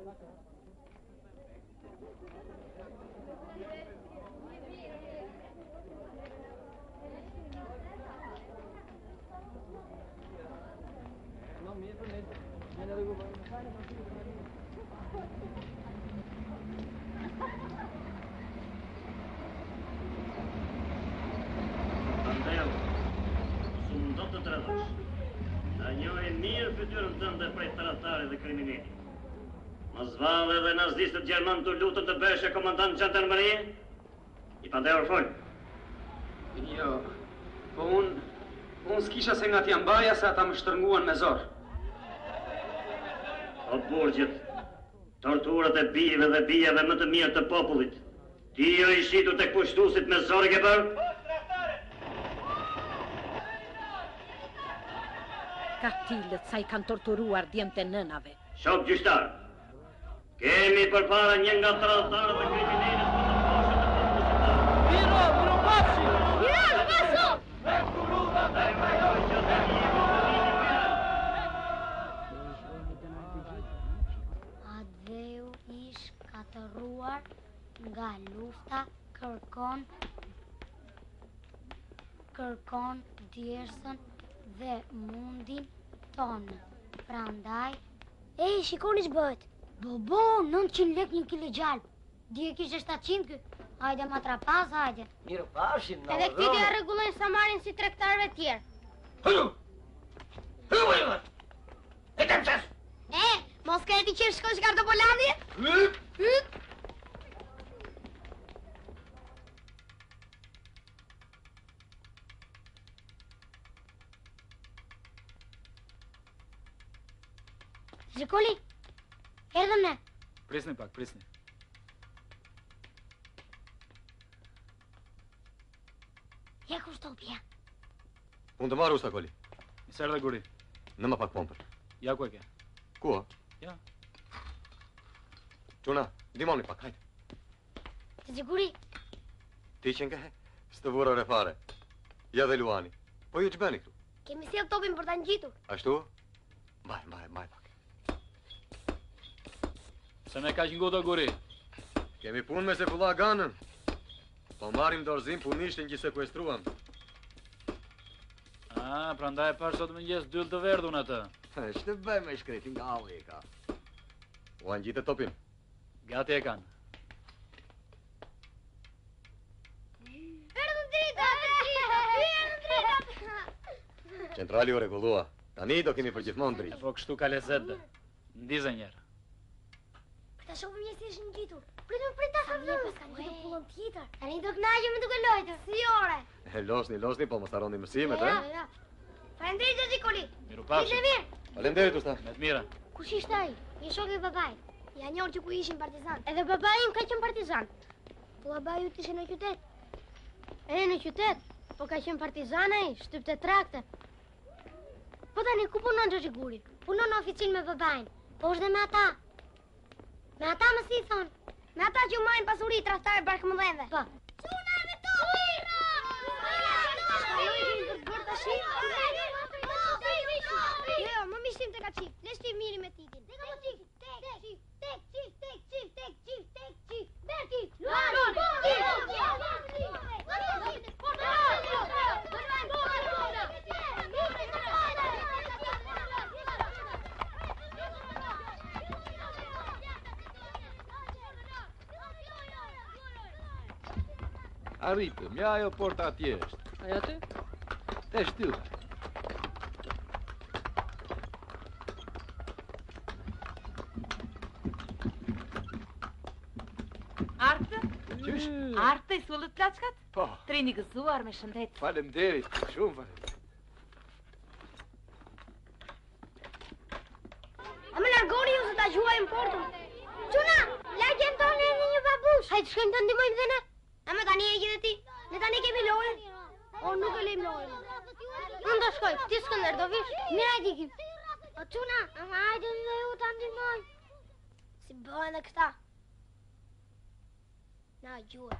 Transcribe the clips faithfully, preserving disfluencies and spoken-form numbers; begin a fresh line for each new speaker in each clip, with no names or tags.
Andeu, som do të tradhësh. Ta njohin mirë fytyrën tënde prej tradhtarit dhe kriminalit. Mos valle dhe nazistët gjerman të lutën të bësh e komandant gjandarmerie? I pandehur fol.
Jo, po unë, unë s'kisha se nga t'jam baja se ata më shtërnguan me zor.
O burgjët, torturat e bijeve dhe bijeve më të mirë të popullit. Ti jo i shitur tek pushtuesit me zor e ke bërë?
Katilët sa i kanë torturuar djemtë e nënave.
Shok gjyqtar, kemi përpara një nga tradhtarët e kriminalit për të poshtë të popullsitar.
Miro, miro pashi!
Miro, paso!
Me kuruva dhe me që të
Adheu ish katëruar nga lufta kërkon kërkon djersën dhe mundin tonë. Prandaj...
Ej, shikoni që bëhet.
Bo, bo, nëntëqind lek një kilo gjalp. Dje kishe shtatëqind kë. Hajde ma trapaz, hajde.
Miro pashim, në
Edhe këti t'ja rregullojnë sa marrin si tregtarëve tjerë.
Hëllu! Hëllu, hëllu! E të mësës!
E, mos ka e ti qenë shkosh Kardopolandje?
Hyp!
Hyp!
Zikoli, erdhëm ne.
Prisni pak, prisni.
Ja ku shtopja.
Unë të marru, Stakoli.
Nisër dhe guri.
Në më pak pompër.
Ja ku e ke?
Ku,
Ja.
Quna, dimoni pak, hajde.
Të Zikuri.
Ti që nkehe, së të vurër e fare. Ja dhe Luani. Po ju që bëni këtu?
Kemi sjell topin për ta ngjitur.
Ashtu? Mbaj, mbaj, mbaj pak.
Se me ka që nguto guri.
Kemi punë me se fulla ganën. Po marim dorëzim punishtin që sekuestruam.
A, pra ndaj e pash sot më njës dyll të verdhun atë.
Që të bëj me shkretin nga avu e ka. U anë gjitë topin.
Gati e kanë.
Erdhën drita, erdhën drita.
Centrali u regullua. Tani do kemi për gjithmonë
E
dritë.
po kështu ka lezet dhe. Ndize njerë.
Ta shohim një si është ngjitur. Pritëm, prit ta shohim.
Tani e pas kanë ngjitur pullën tjetër.
Tani do kënaqemi duke lojtur. Si ore.
E losni, losni, po mos harroni mësimet,
Ja,
e?
ja. Faleminderit Zikoli.
Miru
Ishte
pashim.
mirë.
Faleminderit, usta.
Me të mira.
Kush ishte ai?
Një shok i babait. Ja njohur që ku ishin partizan.
Edhe babai im ka qenë partizan.
Po babai ju ishte në qytet.
E në qytet, po ka qenë partizan ai, shtypte trakte. Po tani ku punon Xhaxhi Guri?
Punon në oficin me babain.
Po është dhe me ata.
Me ata më si thon. Me ata që marrin pasuri tradhtare bashkëmbëdhenëve.
Po.
Çuna me topin! Jo, më mishtim të ka qip. Lesh ti miri me tikin. Tek apo tik? Tek, tek, tek, tek, tek, tek, tek, tek, tek, tek. Berti, luani,
Arritëm, ja ajo porta atje është.
Aja ty?
Te shtylla.
Artë?
Qysh?
Artë i sullët plaçkat?
Po,
Trini gëzuar me shëndet.
faleminderit, shumë faleminderit.
A më largoni ju se ta gjuajmë portën. Çuna, lagjem tonë në një babush.
Hajde shkojmë të ndihmojmë dhe ne.
A më tani e gjithë ti? Ne tani kemi lojën. O nuk e lejmë lojën.
Unë do shkoj, ti Skënder do vish. Mira e dikim.
O Çuna, ama hajde dhe ju ta ndihmoj. Si bëhen dhe këta? Na gjuaj.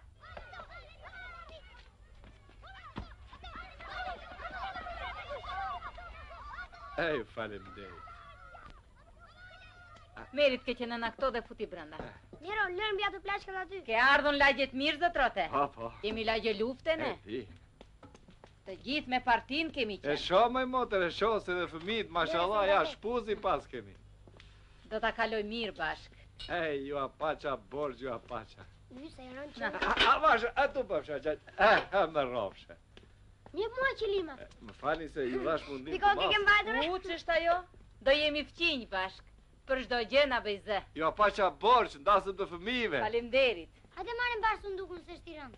Ej, faleminderit.
Merit ke që në në këto dhe futi brenda.
Nero, lërëm bja të plashkat aty.
Ke ardhun lagjet mirë, zotrote?
Po, po.
Kemi lagje lufte, ne?
E di.
Të gjithë me partin kemi
E
qenë.
shoh me motër, e shoh se dhe fëmijët, mashallah, ja shpuzi pas kemi.
Do ta kaloj mirë bashk.
Ej, ju apaqa borgj, ju apaqa.
Vyse e rënë
Na.
që...
A, a, vashë, a tu pëfsha, që... E, e, me rofshe.
Një mua qilima.
Më falni se ju dhash mundim
Diko
të
ke ke
mas.
mbajtër?
U, që shta jo? Do jemi fqinj bashk. Për shdo gjena bëjze.
Ju apaqa borgj, ndasëm të fëmijëve.
Faleminderit.
Hajde marrim bashkë të ndukun se shtirën.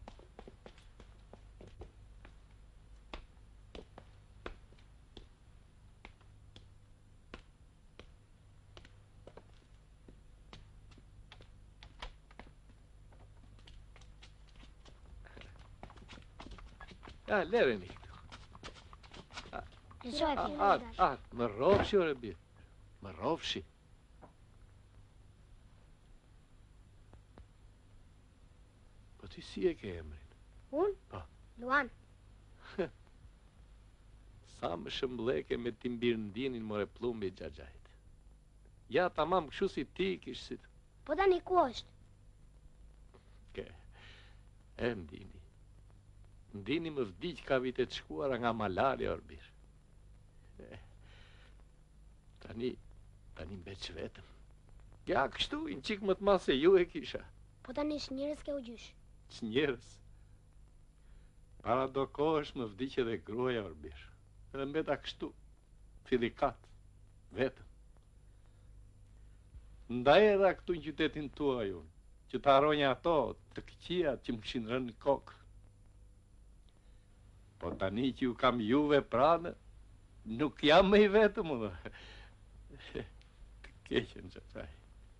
Ja, lereni.
Në shoj
A,
fi.
a, a, më rofshi, ore birë. Më rofshi. Po ti si e ke emrin?
Unë?
Po.
Luan.
Sa më shëmbleke me ti mbirndinin more plumbi gjagjajt. Ja, tamam, këshu si ti kish si...
Po tani ku është?
Ke, e ndini. Ndini më vdiq ka vitet shkuara nga malarja, orbir. E, tani, tani mbeq vetëm. Ja, kështu, i në qikë më të ma se ju e kisha.
Po tani është njërës ke u gjysh.
Që njerës. Para do kohësh më vdiq edhe gruaja, orbir. Edhe mbeta kështu, filikat, vetëm. Ndaj edhe këtu në qytetin tua ju, që të haronja ato, të këqijat që më kishin rënë në kokë. Po tani që ju kam juve pranë, nuk jam me i vetëm, unë. Të keqen që taj.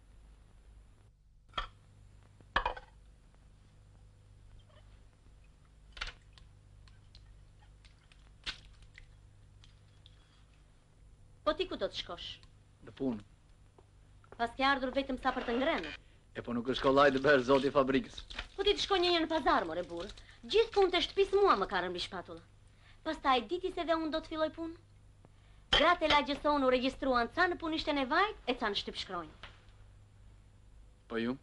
Po ti ku do të shkosh?
Në punë.
Pas ke ardhur vetëm sa për të ngrënë.
E po nuk është kollaj të berë zoti i fabrikës.
Po ti të shkoj një një në pazar, more burë. Gjithë punë të shtëpis mua më karën mbi shpatulla. Pastaj diti se dhe unë do të filloj punë. Gratë e lagjes sonë u regjistruan ca në punishten e vajt e ca në shtyp shkronjë.
Po ju?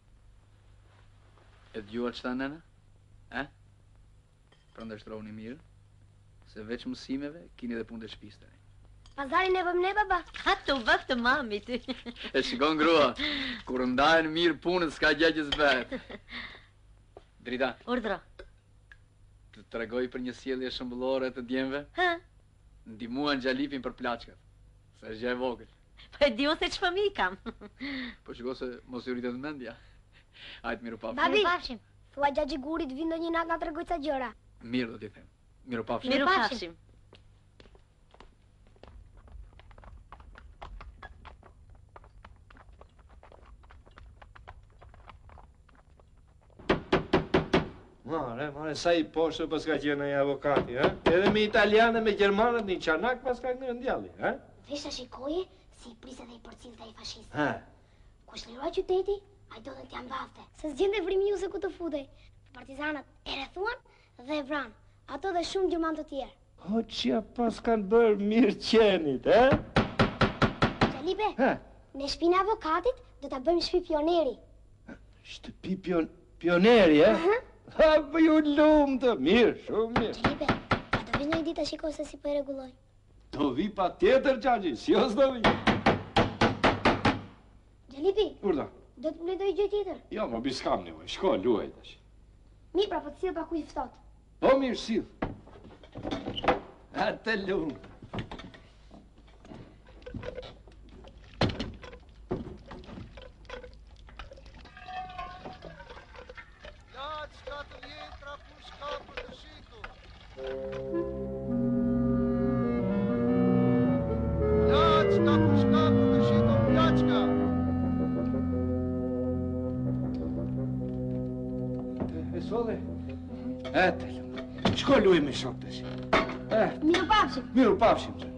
E dëgjuar ç'tha nëna? E? Prandaj shtroni mirë, se veç mësimeve keni edhe punë të shtëpisë tani.
Pazarin e vëm ne, baba?
Ha të vëf të mamit.
E shikon grua, kur ndajen mirë punët s'ka gjë që s'bëhet. Drita,
Urdhro.
të tregoj për një sjellje shëmbullore të djemve,
Hë?
ndihmuan Xhalipin për plaçkat. Se është gjë e vogël.
Po e di unë se ç'fëmijë kam.
Po shiko se mos i rritet mendja. Hajt miru pafshim.
Babi, pafshim. Thua gjaxhi gurit vindo një natë nga tregoj ca gjëra.
Mirë do t'i them. Miru pafshim.
Miru pafshim.
Mare, mare, sa i poshtë pas ka qenë ai avokati, ha? Edhe me italianë, me gjermanët, një çanak pas ka ngërë ndjalli, ha?
Vesha shikoje si i prisë dhe i përcillte ai fashistë.
Ha.
Ku shlirua qyteti, ai do dhe t'ja mbafte. Se s'gjente frimi ju se ku të futej. Partizanët e rrethuan dhe e vranë. Ato dhe shumë gjerman të tjerë.
O, qia pas kanë bërë mirë qenit, e?
Xhalipe,
Ha?
në shpinë e avokatit do ta bëjmë shtëpi pioneri.
Shtëpi pion, pioneri, e?
Aha.
Ha, për ju lumë të mirë, shumë mirë.
Xhalipe, a do vish një ditë a shiko se si po e rregulloj.
Do vi pa tjetër, qaqi, si os do vi.
Xhalipi,
Urda,
do të mbledoj gjë tjetër.
jo, më biskam nevoj, shko, luaj tash.
Mirë, pra po të sill pa kuj ftohtë.
Po mirë, sill. A të lumë. E sole? E të lumë. Shko luaj me shok tash. E,
Miru pafshim.
miru pafshim. Që.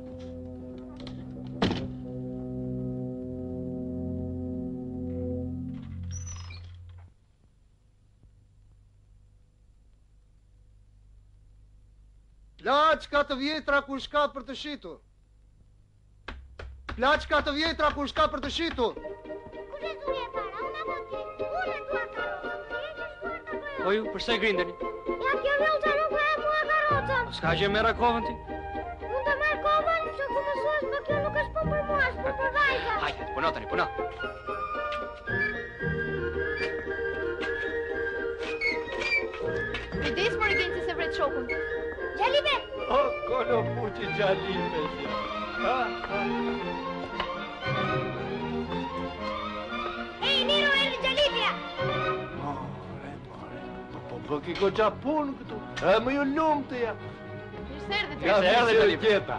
Plaçka të vjetra kur shka për të shitur.
Plaçka të vjetra kur shka për të shitur.
Kush e zuri e para? Unë apo ti? Unë e dua karrocën. Ti e ke shkuar të bëjë.
Po ju, përse grindeni?
Ja kjo vjolta nuk e mua karrocën.
S'ka që merra kovën ti?
Unë të marrë kovën që ku më suash, për kjo nuk është po për mua, është po për vajza.
Hajde, puno tani, puno.
Kujdes më regenci se vret shokun.
Gjalibe!
O, kolo puqi gjalipe që. Ha, ha.
Ej, Niro, e në Gjalibja!
More, more. Po, po, po, ki ko gjapun këtu. E më ju lumë të ja.
Mirë se erdhe
Ja,
ti.
se erdhe të gjeta.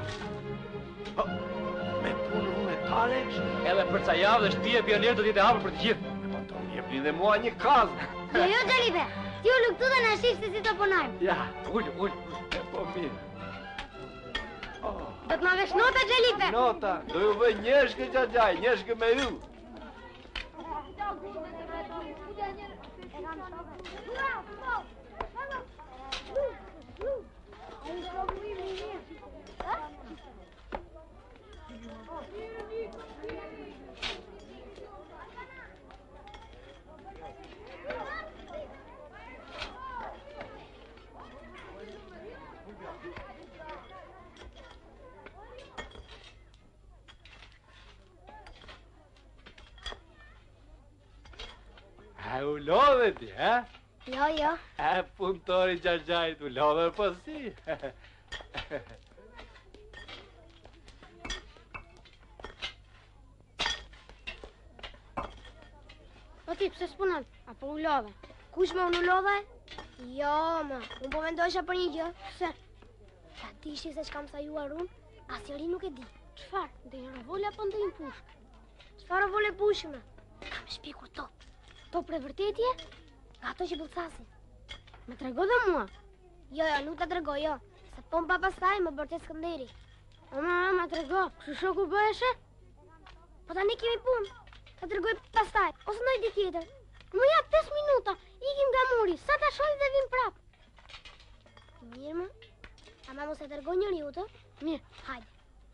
Me punë monetare kështë.
Edhe për ca javë dhe shtëpia e pionirët do t'jete hapur për të gjithë.
Po, të më jepni dhe mua një kazë.
Jo, jo, Gjalibe! Ti u luktu dhe në shifë se si të punojmë.
Ja, ullë, ullë. E po mirë.
Do të më vesh nota, Gjalibe!
Nota, do ju vëj njeshke gjagjaj, njeshke me ju. A u lodhe ti, ha?
Jo, jo.
A punëtori gjagjajt u lodhe po si?
Po ti, pse s'punon? Apo u lodhe? Kush me unë u lodhe? Jo, ma. Unë po mendojsha për një gjë. Se? Ta dishi se çka më sajuar unë, asnjëri nuk e di. Çfarë? Ndonjë revolë apo ndonjë pushkë? Çfarë revolë pushme? Kam shpikur top. Top për vërtetje? Nga ato që bullcasin. Më trego dhe mua. Jo, jo, nuk ta tregoj, jo. Se po më pa pastaj më bërte Skënderi. Ama, ma trego. Kështu shoku bëheshe? Po tani kemi punë. Ta tregoj pastaj, ose ndonjë ditë tjetër. Më jap pesë minuta, ikim nga muri, sa ta shohim dhe vim prap. Mirë më, ama mos e tërgoj njëri u të? Mirë, hajde.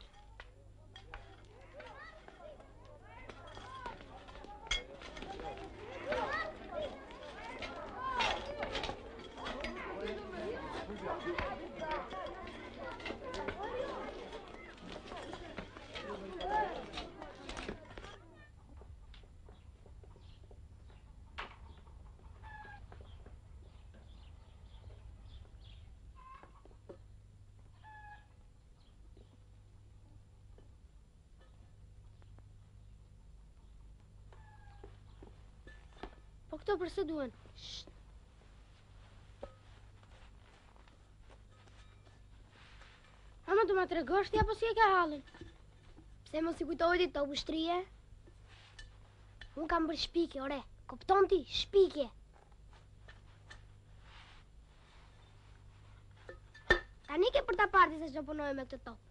Po këto përse duen? Shht. Ama do ma tregosh ti apo si e ka hallin? Pse mos i kujtohet ti topu shtrije? Unë kam bërë shpike, ore. Kupton ti? Shpike. Tani ke për ta parti se që punoj me këtë top.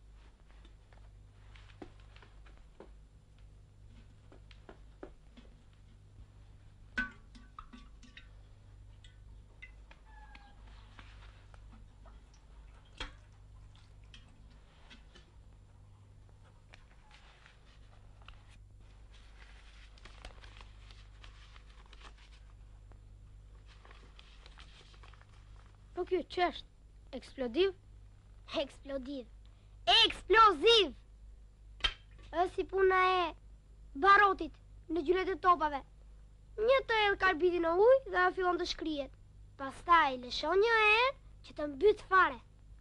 Po kjo që është? Eksplodiv? Eksplodiv. Eksploziv! Është si puna e barotit në gjylet e topave. Një të edh karbitin në ujë dhe a fillon të shkrijet. Pastaj lëshon një herë që të mbyt fare.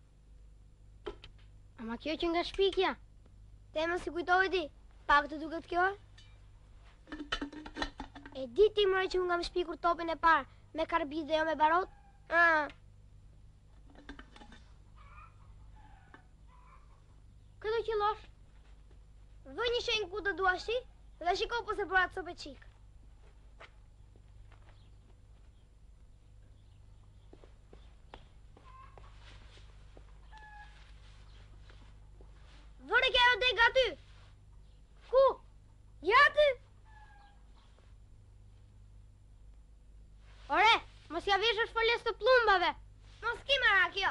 Ama kjo që nga shpikja. Tema si kujtohet ti? Pak të duket kjo? E di ti mëre që unë nga më shpikur topin e parë me karbit dhe jo me barot? Ah. Këto qëllosh? Vë një shenjë ku të duash ti dhe shiko po se për atë sope qik. Vëre kja jo dek aty. Ku? Ja aty. Ore, mos ja vesh është fërles të plumbave. Mos ki mara kjo.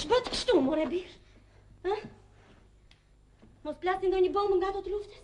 Shbët kështu, more birë. Ha? Mos plasni ndonjë bombë nga ato të luftës?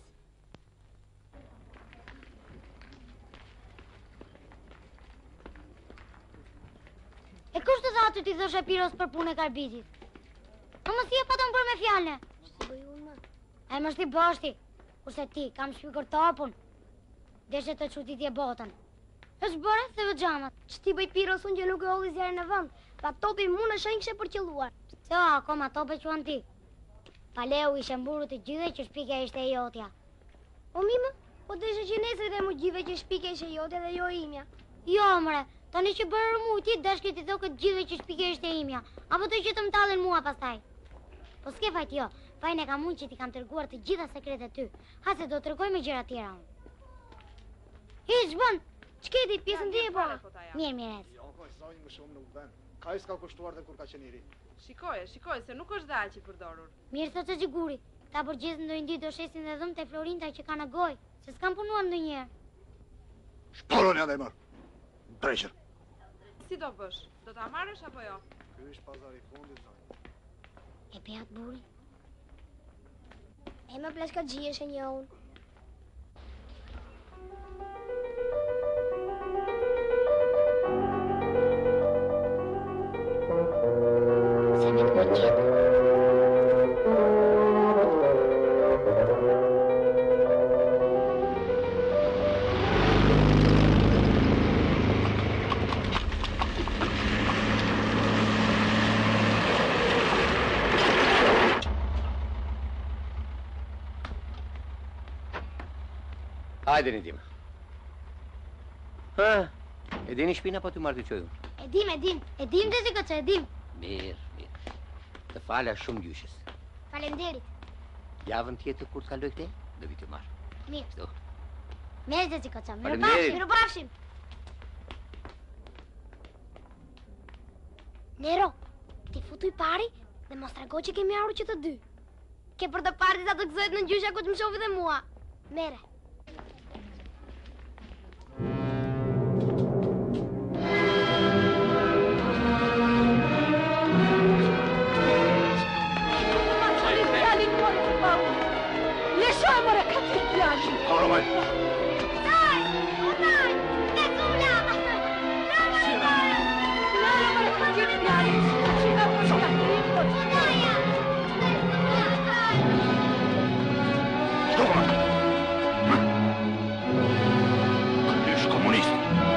E kush të tha aty ti thoshe Piros për punë e karbitit? A mos i e patëm për me fjallë? Që të bëj unë, ma? A e mos ti bashti, kurse ti kam shpikur topun. Deshe të qutitje botën. është bërë se vë gjamat. Që ti bëj Piros unë që nuk e olli zjarë në vënd, pa topi mu në shenjë kështë për qëlluar. Se o, akoma tope që anë ti. Paleu ishe mburu të gjithë që shpike ishte e jotja. O mime, po të ishe që nesër dhe mu gjithë që shpike ishte e jotja dhe jo imja. Jo, mëre, tani që bërë mu ti dashke ti thokët gjithë që shpike ishte e imja, apo të që të më talin mua pastaj. Po s'ke fajt jo, fajn e kam unë që ti kam tërguar të gjitha sekretet ty, ha se do të tërgoj me gjëra tjera unë. Hiq, bën, qketi, pjesën ti e bërë. Mirë, mirë esë.
Jo, ko, sa një më shumë nuk ben. Ka i s'ka kushtuar dhe kur ka qenë i ri.
Shikoje, shikoje, se nuk është dha që i përdorur.
Mirë thot se Xhiguri, ta përgjithë ndojnë ditë do shesin dhe dhëmë të Florinta që ka në gojë, se s'kam punuar ndonjëherë.
Shporon janë dhe i mërë. Preqër.
Si do bësh? Do ta marrësh apo jo?
Ky është pazari fundit, thaj.
E peat buri.
E më pleska gjieshe një unë.
Se me të më gjithë.
Hajde një dim. Ha, e dini shpina po të marrë të qojë unë?
E dim, e dim, e dim dhe si këtë që e dim.
Mirë, mirë. Të falja shumë gjyshës.
Falenderit.
Javën tjetër kur të kaloj këte, do vi të marrë.
Mirë.
Shto.
Mirë dhe si këtë që, mirë
Faleminderit.
pafshim, mirë pafshim. Nero, ti futu i pari dhe mos trego që kemi arru që të dy. Ke për të parti sa të gëzojt në gjysha ku të më shofi dhe mua. Mere.
Karamaj!
Daj! O daj! E zula! Bravo!
Këndysh komunist!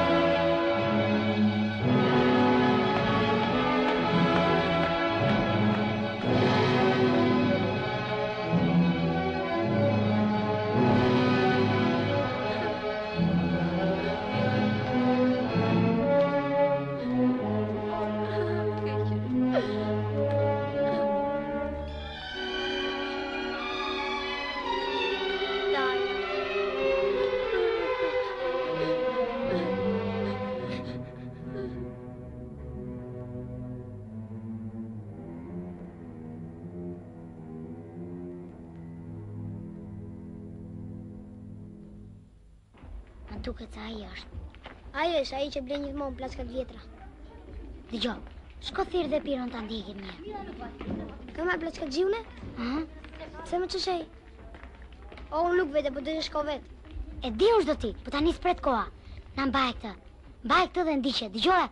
Duket se ai është.
Ajo është ai që blen gjithmonë plaskat vjetra.
Dëgjoj, shko thirr dhe Piron ta ndjekin mirë.
Ka marrë plaskat gjiune?
Ëh?
Se më çeshej. O, unë nuk vete, po do të shko vet.
E di unë çdo ti, po tani s'pret koha. Na mbaj këtë. Mbaj këtë dhe ndiqe, dëgjoj.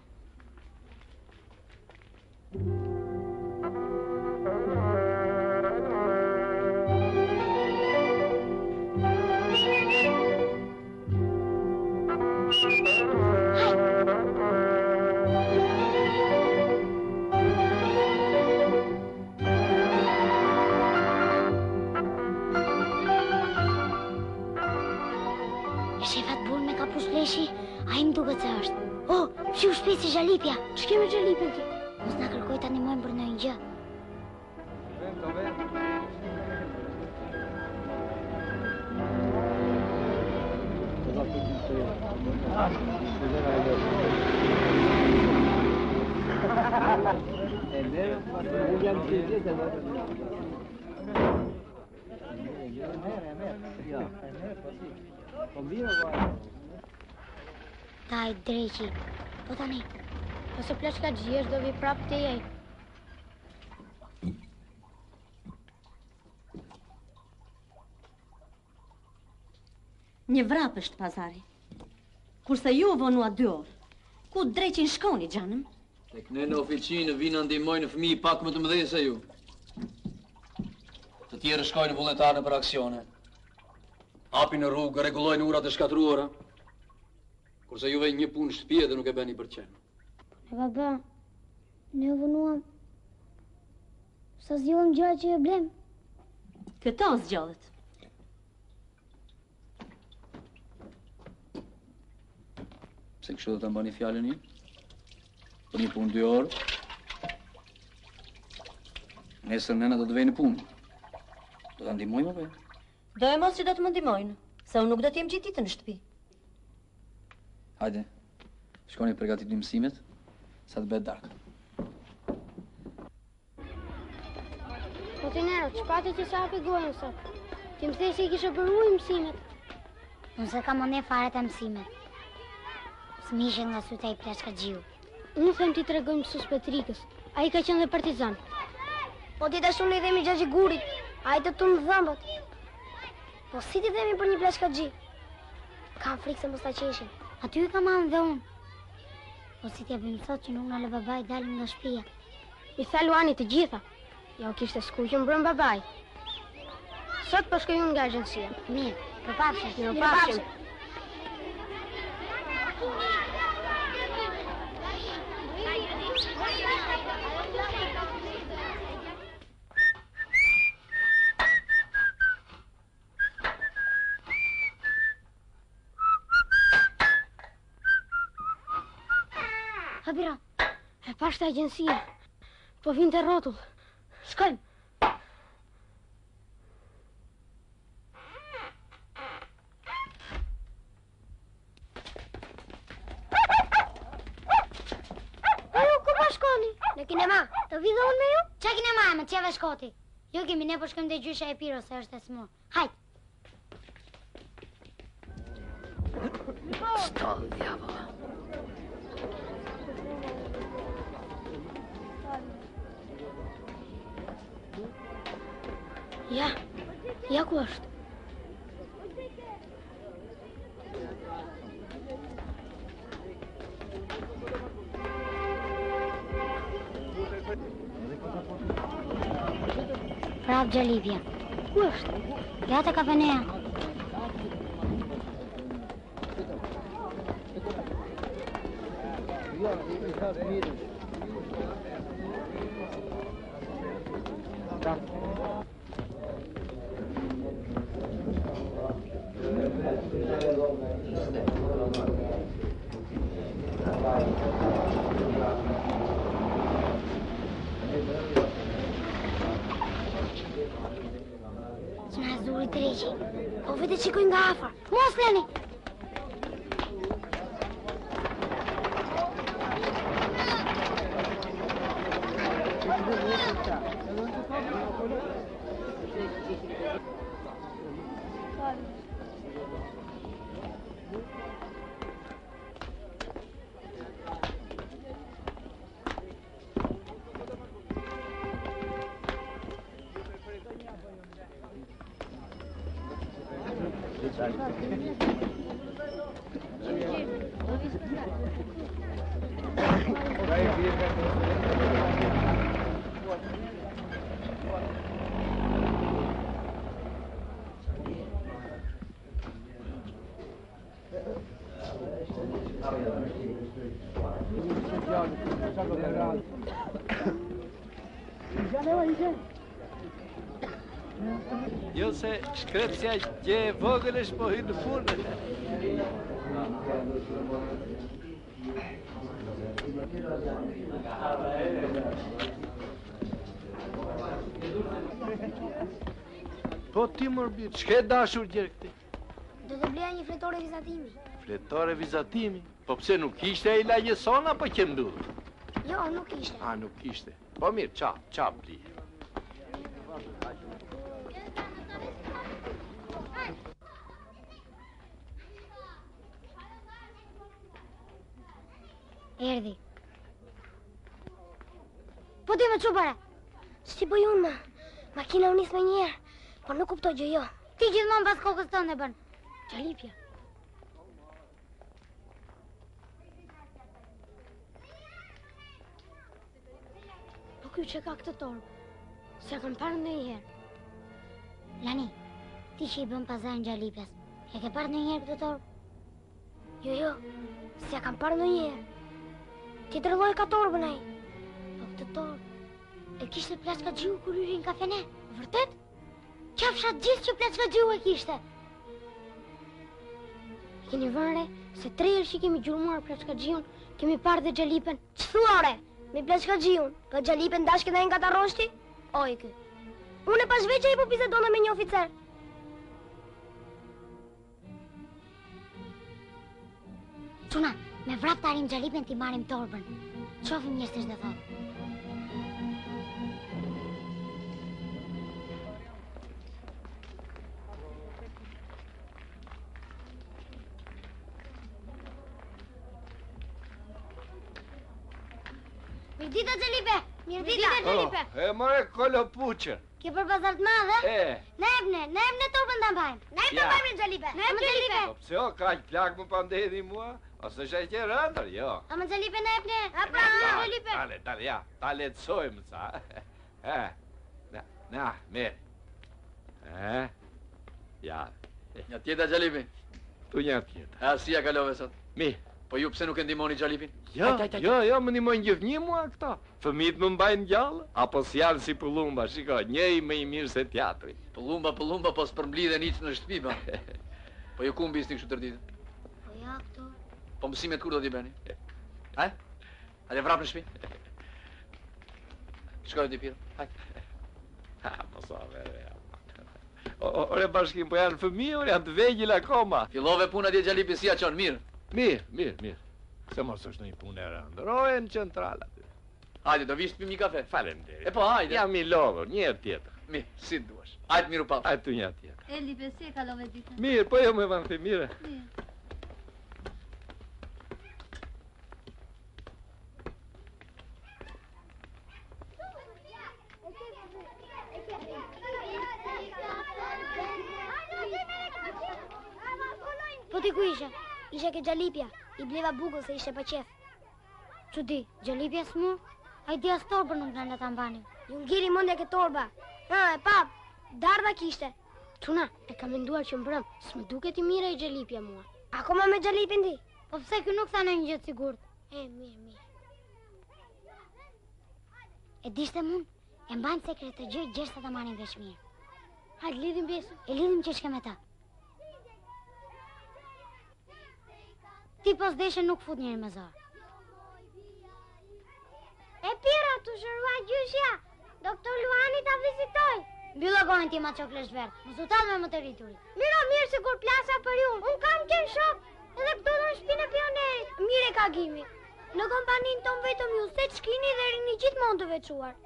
Oh, fshiu shpejt si Xhalipja.
Ç'kemi Xhalipën ti?
Mos na kërkoj ta ndihmojmë për ndonjë gjë.
Vem, to vem.
Taj dreqi. Po tani.
Nëse pleçka gjihesh do vi prap te jej.
Një vrap është pazari. Kurse ju vonua dy orë. Ku dreqin shkoni, gjanëm?
Tek ne në oficinë vinë ndihmojnë fëmijë pak më të mëdhenj se ju. Të tjerë shkojnë vullnetarë për aksione. Hapin në rrugë, rregullojnë urat e shkatruara. Kurse juve një punë shtëpi edhe nuk e bëni për qenë.
E baba, ne u vonuam. Sa zgjohem gjëra që e blem.
Këto zgjodhet.
Pse kështu do ta mbani fjalën një? Për një punë dy orë. Nesër nëna do të vejë në punë. Do ta ndihmojmë apo?
Do e mos që do të më ndihmojnë, se unë nuk do t'jem gjithë ditën në shtëpi.
Hajde, shkoni përgatitni mësimet, sa të bëhet darkë.
Po të nero, që pati që sa api gojën sot? Ti më thej se i kishe përruj mësimet.
Unë se kam më fare të mësimet. S'mishe nga syta i pleshka gjiu.
Unë them ti të regoj mësus Petrikës. A i ka qenë dhe partizan. Po ti të shumë i dhemi gjagji gurit. A i të tu më dhëmbët. Po si ti dhemi për një pleshka gji? Kam frikë se mos ta qeshin.
Aty i ka mamë dhe unë. Po si t'ja bëjmë thot që nuk në le babaj dalim nga shpia.
I tha Luani të gjitha. Ja u kishte skuqën brëm babaj. Sot po shkojmë nga agjensia.
Mirë, përpafshim.
Mirë, përpafshim.
Habira.
E pashtë agjensia. Po vinte rrotull. Shkojmë.
Ajo, ku pa shkoni?
Në kinema.
Të vidhe unë me ju? Qa kinema e me qeve shkoti? Jo kemi ne po shkojmë dhe gjysha e piro se është e smur. Hajt.
Sto, diavola.
Ja, ja ku është?
Prap Gjalibja.
Ku është?
Ja të kafenea.
S'na zuri dreqi. Po vete qikoj nga afar. Mos leni!
Jo se shkrepsja gje e vogël është po hyrë në punë. Po ti mërbir, ç'ke dashur gjë këti?
Do të bleja një fletore vizatimi.
Fletore vizatimi? Po pse nuk ishte e i lagjeson apo që ndudhë?
Jo, nuk ishte.
A, nuk ishte. Po mirë, qap, qap li.
Erdi. Po ti me qupare?
Shti bëj unë, ma. Makina unis me njerë, po nuk kuptoj gjë jo.
Ti gjithmonë pas kokës tënde bën.
Gjalipja. Po ky që ka këtë torë, se kam parë ndonjëherë.
Lani, ti që i bën pazar në Gjalipjas, e ke parë ndonjëherë këtë torë?
Jo, jo, se kam parë ndonjëherë. Ti të rëlloj ka torë bënaj.
Po këtë torë, e kishte Pleçka Xhiu kur hyri në kafene.
Vërtet?
Qafsha gjithë që Pleçka Xhiu e kishte.
Keni vënre se tre herë që kemi gjurmuar Pleçka Xhiun, kemi parë dhe Gjalipen. Ç'thuare? Me Pleçka Xhiun, ka Gjalipen dashkë ndaj nga ta roshti? Oj ky. Unë pas veçë i po bisedona me një oficer.
Çuna, me vrap të arim Gjalipen t'i marim torbën. Qofim njështë është dhe thotë.
Mirdita Gjalipe! Mirdita Gjalipe!
E more kolo puqër.
Ke për pazar të madhe?
E.
Ne ebne, ne ebne torbën të mbajmë.
Ne ebne mbajmë në Gjalipe! Ne ebne Gjalipe!
Po pse o, ka një plak më pandedi mua? Ose që e që rëndër, jo.
Ama Gjalipe ne ebne.
A pra, Gjalipe!
Dale, dale, ja, ta letësojmë, ca. E, na, na, mirë. E, ja.
Një tjeta Gjalipi.
Tu një tjeta.
A si ja kalove sot?
Mi.
Po ju pse nuk e ndihmoni Gjalipin?
Jo, jo, jo, më ndihmojnë gjithë një mua këta. Fëmijët më mbajnë gjallë, apo s'janë si pëllumba, shiko, njëj më i mirë se teatri.
Pëllumba, pëllumba, po s'përmblidhen iq në shtëpi, ba. Po ju ku mbisni kështu tërditën?
Po ja këtu.
Po mësimet kur do t'i bëni? Ha? A dhe vrap në shtëpi? Shkoj t'i pirë, hajtë.
Ha, po sa vere, ja. Ore bashkim, po janë fëmijë, ore janë të vegjil akoma.
Fillove puna dje Gjalipi si a qonë, mirë.
Mirë, mirë, mirë. Se mos është një punë e rëndër, o e në centrala.
Hajde, do vishë të pim një kafe?
Falem deri.
E po, hajde.
Jam i lodhur, njërë tjetër.
Mirë, si të duash. Hajde, miru pa.
Hajde tu një tjetër.
Eli, pesi e kalove ditën.
Mirë, po jo me vanë të mire.
Mirë.
Po ti ku ishe? Ishe ke Gjalipja, i bleva bukën se ishe pa qef.
Që di, Gjalipja s'mu, a i di as torbën nuk në në të ambanim.
Ju ngiri mundja ke torba. Ha, e pap, darda kishte. Tuna, e kam menduar që mbrëm, s'më duket i mira i Gjalipja mua. Akoma me Gjalipin di?
Po pse kjo nuk tha në një gjithë sigurt?
E, mirë, mirë.
E dishte mun, e mbajnë sekret të gjë, gjeshtë të marin veç mirë.
Hajde, lidhim besën.
E lidhim që shke me ta. Ti pos deshe nuk fut njëri me zorë.
E pira, të shërua gjyshja. Doktor Luani ta vizitoj.
Mbylla gojnë ti ma qoklesh verdë, më sutat me më të rriturit.
Mira, mirë se kur plasa për ju. Unë kam qenë shok, edhe këto dhe në shpinë e pionerit. Mire ka gimi. Në kompanin ton vetëm ju, se të shkini dhe rini gjithmonë të veçuar.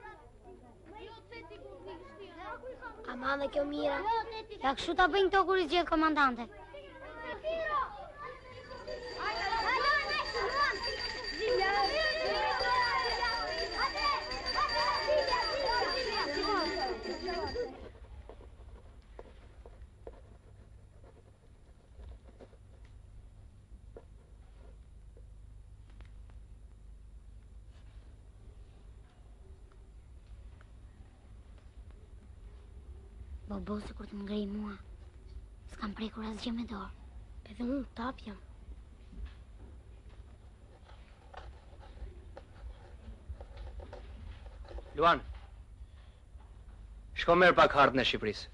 A madhe kjo mira.
Ja kështu ta bëjnë këto kur i zgjedh komandante. Bobosi kur të më ngrej mua, s'kam prekur asgjë me dorë.
Edhe unë tap jam.
Luan, shko merë pak hartën e Shqipërisë.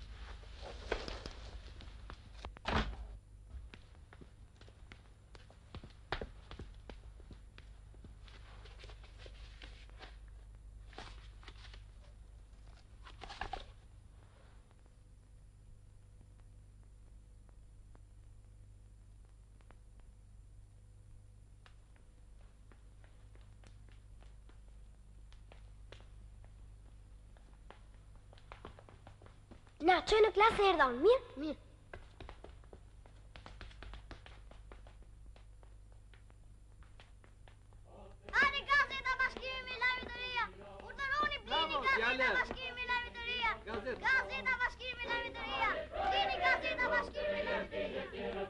Na, qoj në klasë e erdon, mirë? Mirë. Ani gazeta bashkimi lajmi të rria. Urdhëroni blini gazeta bashkimi lajmi të rria. Gazeta bashkimi lajmi të rria. Blini gazeta bashkimi lajmi të rria.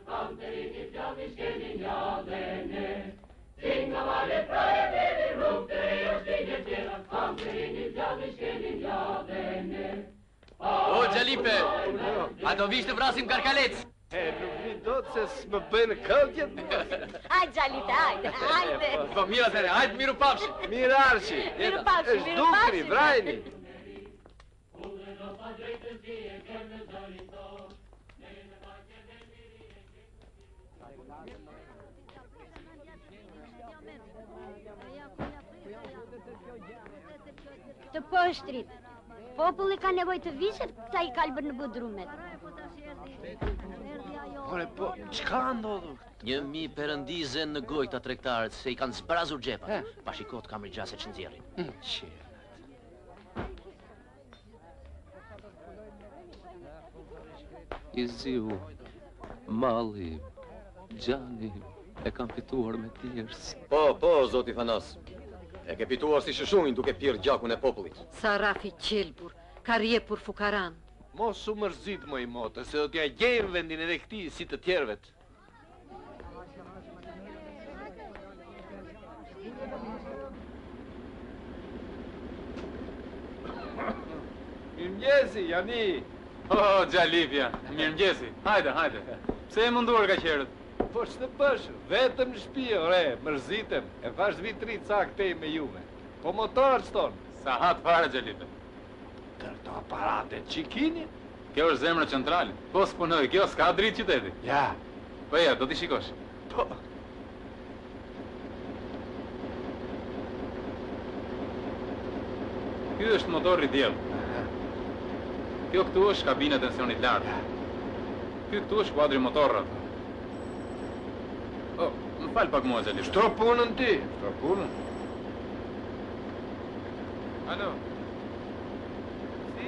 Gjalipe, a do vish të vrasim karkalec?
E, nuk mi do të se s'më bëjnë këlltjet.
Hajde, Gjalipe, hajde, hajde.
Po, mirë atëre, hajde, miru pafshi.
Mirë arshi.
Miru pafshi,
Është
miru pafshi.
dukri, vrajni.
Të poshtrit. Populli ka nevoj të vishet, këta i kalbër në budrumet.
More, po, çka ndodhur?
Një mi perëndize në gojë këta tregtarët se i kanë zbrazur xhepat. Pa shikot kam rgjase që nxjerrin.
I ziu, malli, gjani, e kam fituar me tjerës.
Po, po, zoti Fanas. E ke fituar si shëshunjë duke pirë gjakun e popullit.
Sa rafi qelbur, ka rjepur fukaran.
Mos u mërzit, moj motë, se do t'ja gjejmë vendin edhe këti si të tjervet. Mirëmjesi, Jani.
Oh, Gjalipja, mirëmjesi. Hajde, hajde. Pse e munduar ka qerët?
Po që të bësh, vetëm në shtëpi, ore, mërzitem, e vash vitri cak tej me jume. Po motorë qëton.
Sa hatë fare, Gjalipe.
Tërto aparate që kini?
Kjo është zemra centrale. Po s'punoj, kjo s'ka dritë qyteti.
Ja.
Po ja, do t'i shikosh.
Po.
Ky është motori djell. Kjo këtu është kabina tensionit lartë. Ky këtu është kuadri motorrat. Oh, më falë pak mua, Gjalipe.
Shtro punën ti. Shtro punën.
Alo. Si?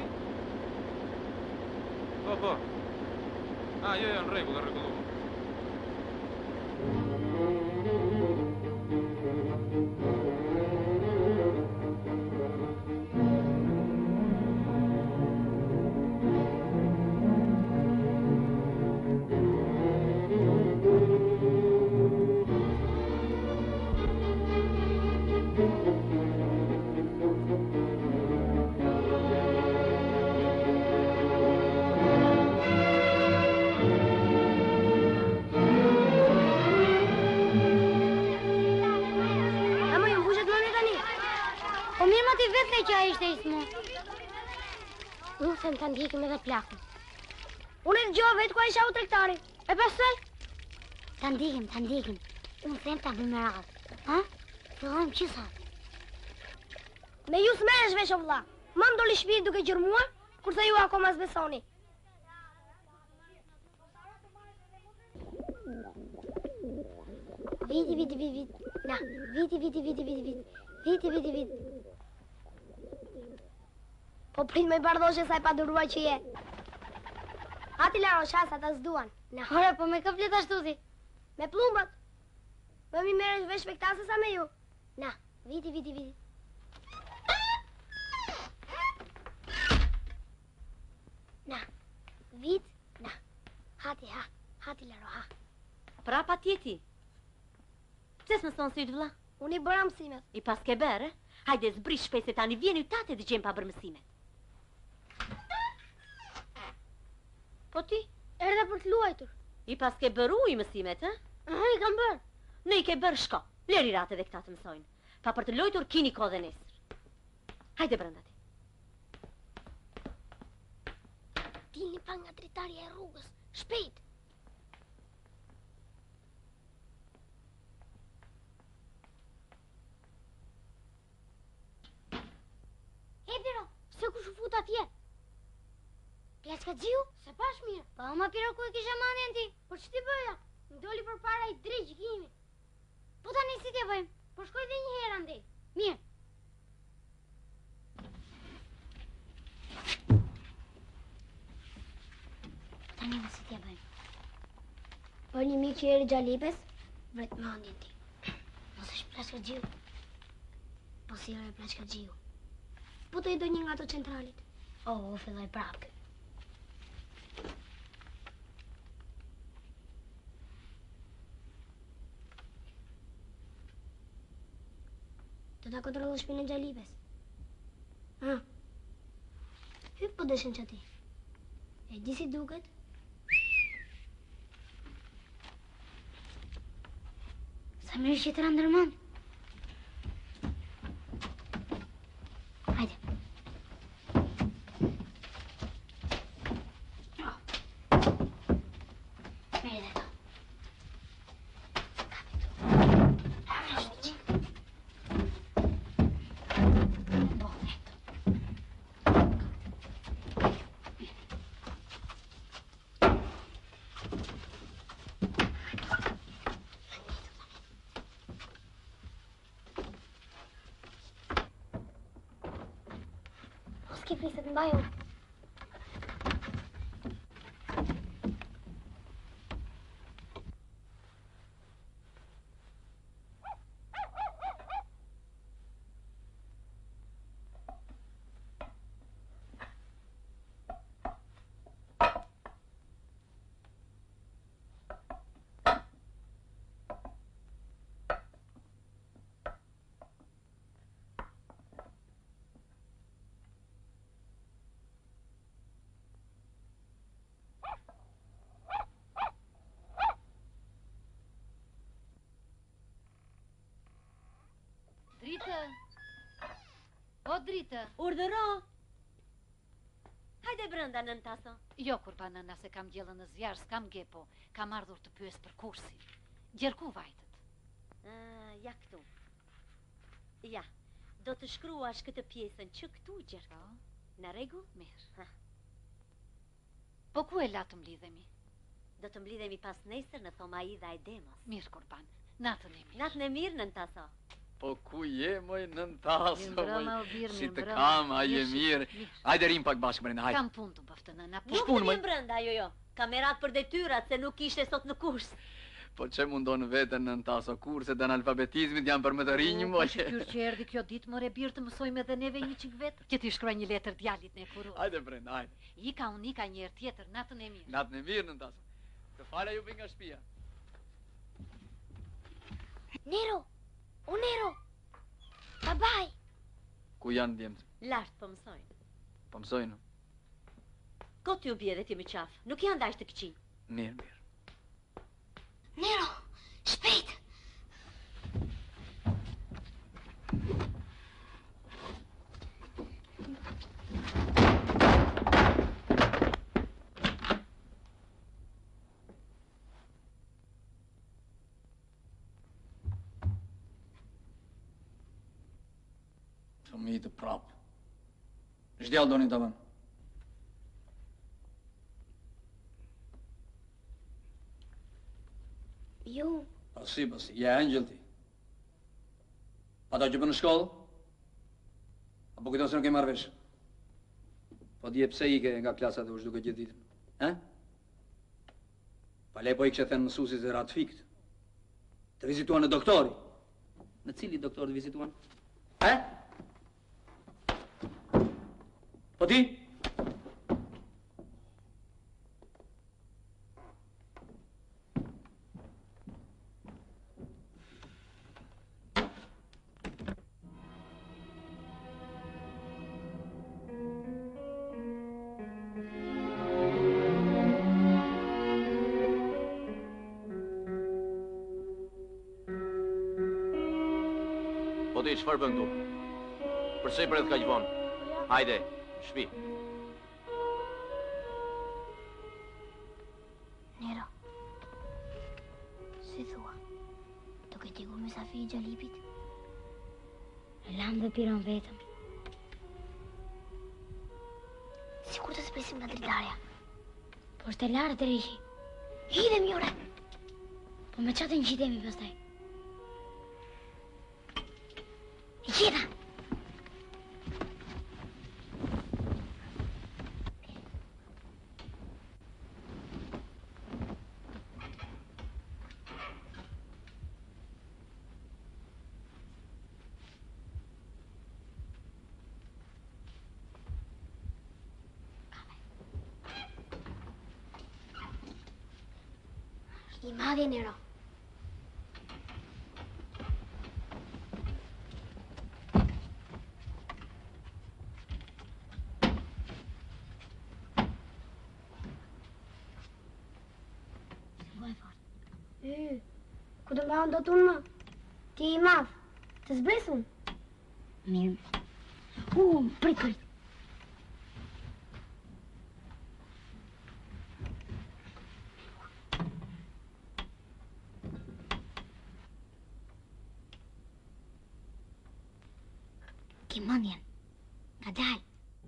Po, po. Ah, jo, jo, në rregull, në rregull.
Që a ishte ismo. Unë se më të ndjekim edhe plakën. Unë e të gjohë vetë ku a isha u trektari. E pasaj? Të ndjekim, të ndjekim. Unë them të bëjmë radhë. Ha? Fillojmë qisa. Me ju s'meresh vesh o vlla. Ma më doli shpirë duke gjërmuar, kurse ju akoma s'besoni. Viti, viti, viti, viti. Na, viti, viti, viti, viti, viti. Viti, viti, viti. Po prit me i bardoshe sa e pa durua që je. Hati laro shasa ta s'duan. Në hore, po me këplet ashtu si. Me plumbat. Më mi mere vesh me këta se sa me ju. Na, viti, viti, viti. Na, vit, na. Hati, ha. Hati laro, ha.
Pra pa tjeti. Pse s'më thonë sytë vlla?
Unë i bëra mësimet.
I pas ke bere? Hajde zbrish shpejt se tani vjeni u tate dhe gjem pa bërë mësimet. Po ti?
Erdhe për të luajtur.
I pas ke bëru i mësimet, e?
Aha, i kam bërë.
Në i ke bërë shko. Leri rate dhe këta të mësojnë. Pa për të lojtur kini ko dhe nesër. Hajde brenda ti.
Dilni pa nga dritarja e rrugës. Shpejt. Hepiro, se ku shu fut atje? Pleçka gjiu? Se pash mirë. Pa ma piro ku e kisha manin ti. Por që ti bëja? Më doli për para i drejt gjikimi. Po tani si t'je bëjmë? Po shkoj dhe një herë ande. Mirë. Po tani dhe si t'je bëjmë? Po një mikë që eri Gjalipes, vret më andin ti. Mos është pleçka gjiu. Po si ere pleçka gjiu. Po të i do një nga të centralit. O, oh, filloj prapë. Të ta kontrollu shpinën e Gjalipes. Ha? Hyp po deshin që ti. E di si duket? Sa mirë që të ra ndërmend. Hajde. Merë dhe to. S'ke friset në baju.
Dritë! O, dritë!
Urdhëro! Hajde brenda nën taso.
Jo, kurba nëna, se kam gjellën në zjarë, s'kam gepo. Kam ardhur të pyes për kursin. Gjerku vajtët.
Ah, ja këtu. Ja, do të shkruash këtë pjesën që këtu gjerku. Në regu?
Mirë.
Ha.
Po ku e latëm lidhemi?
Do të mblidhemi pas nesër në Thomaida e Demos.
Mirë, kurban. Natën e mirë.
Natën e mirë nën taso.
Po ku je, moj, nën taso,
Mirëmbrëma,
moj,
o birë,
si të
mirëmbrëma.
kam, a je
Mirë,
mirë.
mirë.
Hajde rim pak bashkë, brenda, hajde.
Kam punë të bëftë nëna.
Nuk të
punë, moj.
vjen brenda, jo, jo. Kamerat për detyrat, se nuk ishte sot në kurs.
Po që mundon vetën nën taso, kurset e në alfabetizmit janë për më të rinjë,
Po
moj.
shqyr që erdi kjo ditë, more birë të mësojmë edhe neve një qik vetë. Që ti shkruaj një letër djalit në kuru.
Hajde, brenda, hajde.
Ika unë ika njerë tjetër, natën e mirë.
Natën e mirë nën taso. Të fala ju për nga shtëpia.
Nero! O Nero! Babaj!
Ku janë djemët?
Lartë po mësojnë.
Po mësojnë.
Ko t'ju bje dhe ti më qafë, nuk janë dash të këqin.
Mirë, mirë.
Nero! Shpejt!
Fëmijë të prapë. Ç'djallë doni ta vëmë?
Ju,
Pasi, pasi, je angjël ti. Ata që për në shkollë? Apo këto se nuk e marrë vesh? Po dje pse ike nga klasat e u shduke gjithë ditën? Eh? Pa le po i kështë thënë mësusit e ratifikt. Të vizituan në doktori. Në cili doktor të vizituan? Eh? Po ti?
Po ti çfarë bën këtu? Përse i pret kaq vonë? Hajde, shpi.
Nero. Si thua? Duke t'i gu mysafi i Gjalipit? E lam dhe piron vetëm. Sikur të spresim nga dritarja. Po është e lartë të rishi. Hidhem jore! Po me qatë në qitemi pastaj. Gjeda! I madhe Nero. Nga unë do të unë më. Ti i maf. Të zbresun.
Mirë. U, prit, prit. Ki mëndjen. Nga dalë.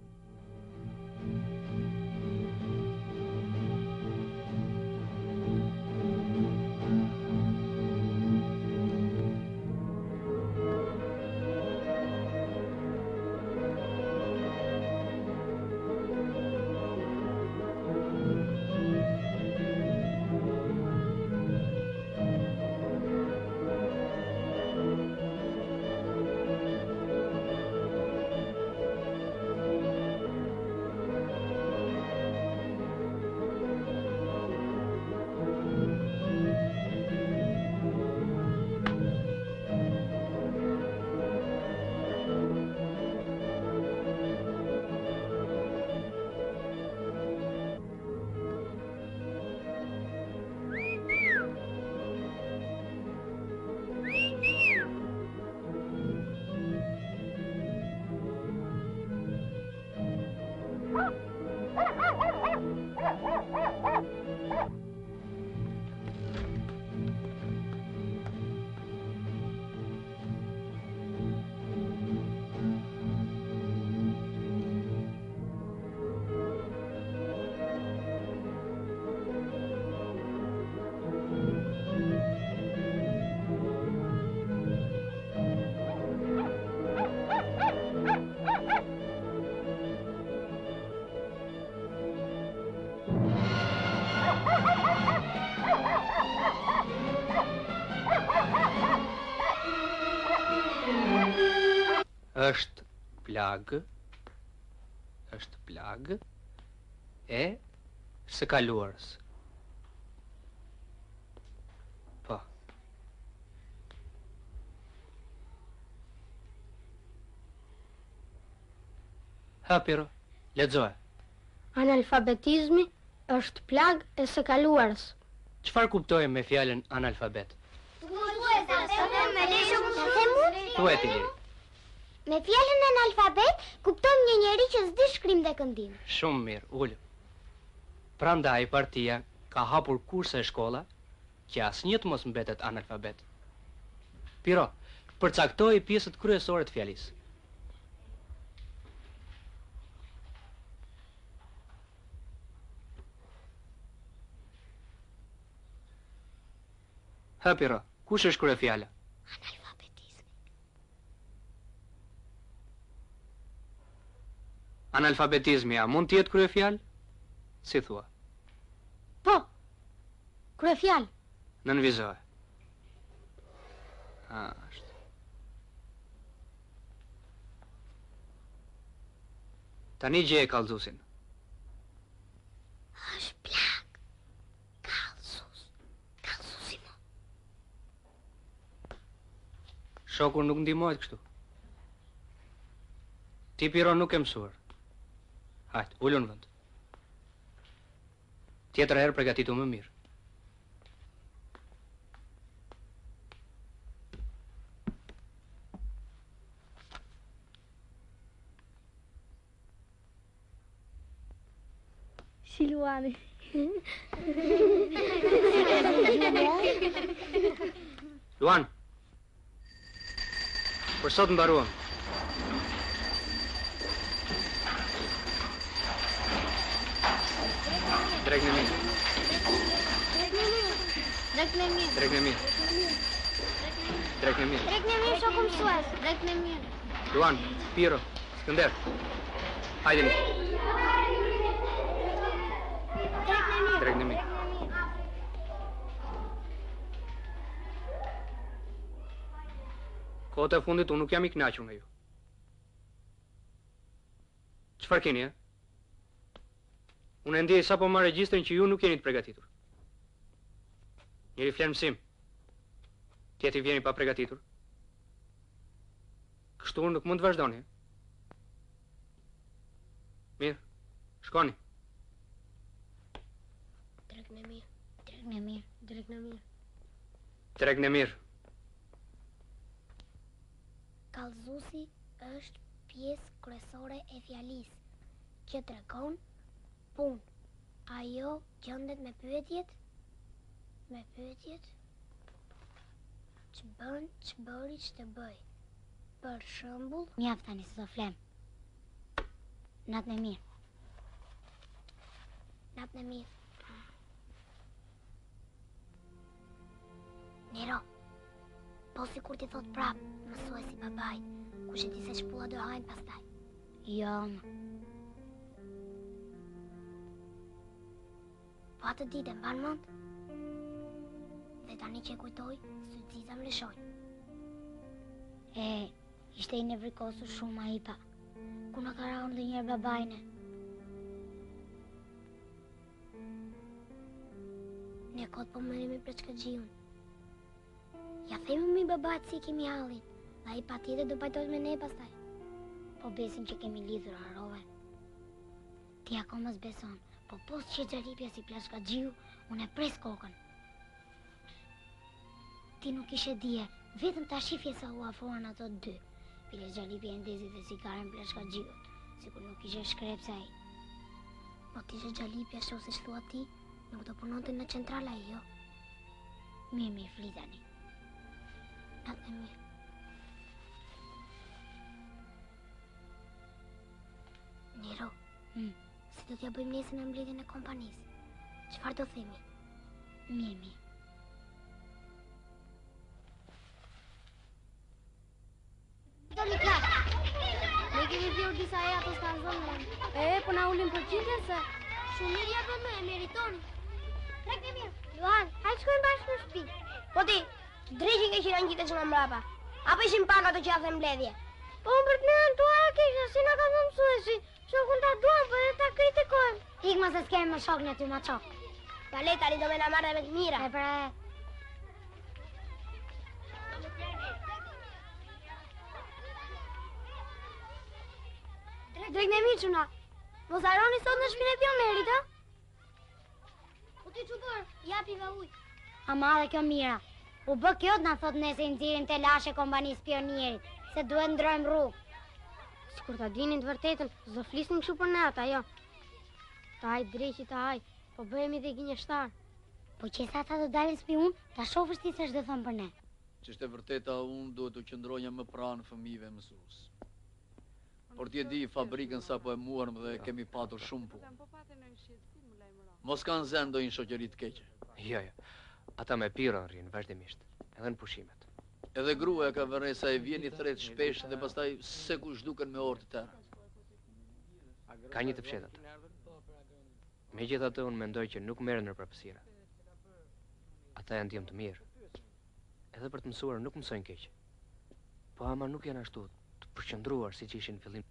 është plagë, është plagë e së kaluarës. Po. Hapiro, lexoje.
Analfabetizmi është plagë e së kaluarës.
Çfarë kuptojmë me fjalën analfabet? Thuaj ti.
Me fjalën analfabet kuptojmë një njeri që s'di shkrim dhe këndim.
Shumë mirë, ul. Prandaj partia ka hapur kurse shkolla që asnjë të mos mbetet analfabet. Piro, përcaktoi pjesët kryesore të fjalisë. Ha, Piro, kush është kryefjala? Analfabetizmi, a mund t'jetë kryefjalë? Si thua?
Po, kryefjalë.
Nënvizoje. Ashtë. Tani gje e kallëzusin.
Është plak. Kallëzus. Kallëzusimo.
Shokur nuk ndihmohet kështu. Ti, Piro, nuk e mësuar. Hajtë, ullu në vënd. Tjetër herë përgatitu më mirë.
Si Luani.
Luan, për sot mbaruam. Drejt në mirë.
Drejt në mirë.
Drejt në mirë. Drejt në mirë.
Drejt në mirë, shoku mësues. Drejt në mirë.
Luan, Piro, Skënder. Hajdeni. Drejt në mirë. Kohët e fundit unë nuk jam i kënaqur me ju. Çfarë keni, e? Unë e ndjej sa po marr regjistrin që ju nuk jeni të përgatitur. Njëri flen mësim, tjetri vjeni pa përgatitur. Kështu nuk mund të vazhdoni. Mirë, shkoni.
Drejt në mirë. Drejt në mirë. Drejt në mirë.
Tregni e mirë.
Kallëzuesi është pjesë kryesore e fjalisë që tregon punë. Ajo gjendet me pyetjet, me pyetjet që bën, që bëri, që të bëj. Për shembull,
Mjaft tani se do flem. Natën e mirë.
Natën e mirë. Nero, po si kur ti thot prap, mësoj si babaj, kush e di se shpulla do hajnë pastaj.
Jo, më.
Po atë ditë e mban mend? Dhe tani që e kujtoj, së Ziza më lëshojnë.
E, ishte i nevrikosur shumë a ipa. Ku në ka raun dhe njerë babajne.
Ne kot po mërimi për çka gjiun. Ja themi mi babajt si kemi hallin, dhe i pa tjetër do pajtojt me ne pastaj.
Po besim që kemi lidhur harove. Ti akoma s'beson, po pos që Xhalipja si plashka gjiu, unë e pres kokën. Ti nuk ishe dije, vetëm ta shifje sa u afrohen ato dy. Pile Xhalipja e ndezi dhe sigaren plashka gjiut, sikur nuk ishe shkrepse ai.
Po t'ishe Xhalipja shoh se shthua ti, nuk do punonte në centrala ai, jo?
Mirë, mirë, flitani.
Natë e mirë. Nero,
hmm.
si do t'ja bëjmë nesër në mbledhjen e kompanisë? Çfarë do themi?
Mirë, mirë.
Do një klasë. Ne kemi vjur disa e ato s'ka zonë. E, po na ulim për qitën se shumë mirë ja për me, e meritoni. Trek e mirë. Luan, hajtë shkojmë bashkë në shtëpi. Po ti, drejqin ke qiran qitës nga mbrapa. Apo ishim pak ato që athe mbledhje? Po më për të mërën tua e kisha, si nga ka të mësuesi. Shokun ta duam, për dhe ta kritikojmë.
Ikma se s'kemi më shok në ty ma qok.
Ja le tani do me na marrë dhe me të mira.
E pra e.
Drejt në mirë quna. Mos aroni sot në shpinë e pionerit, ha? Po ti që bërë, japive uj.
Ama dhe kjo mira. U bë kjo të na thot nese i nëzirin të lashe kompanisë pionierit, se duhet ndrojmë rrugë.
Si kur ta dinin të vërtetën, zdo flisnim kështu për nata, jo. Ta haj dreqi, ta haj, po bëhemi dhe gjenjeshtar.
Po që sa ta do dalin s'pi unë, ta shofës ti se shdo thëmë për ne.
Që shte vërteta unë duhet të qëndronja më pranë fëmijëve mësues. Por t'je di fabrikën sa po e muarm dhe kemi patur shumë punë. Mos kanë zënë do një shoqëri të keqe.
Jo, jo. Ata me Piro rrinë vazhdimisht, edhe në pushimet.
Edhe gruaja ka vërej sa i vjen i thret shpesh dhe pastaj se kush duken me orë të tëra.
Ka një të pshetat. Megjithatë unë mendoj që nuk merren në përpësira. Ata janë djemë të mirë. Edhe për të mësuar nuk mësojnë keq. Po ama nuk janë ashtu të përqendruar si që ishin në fillim.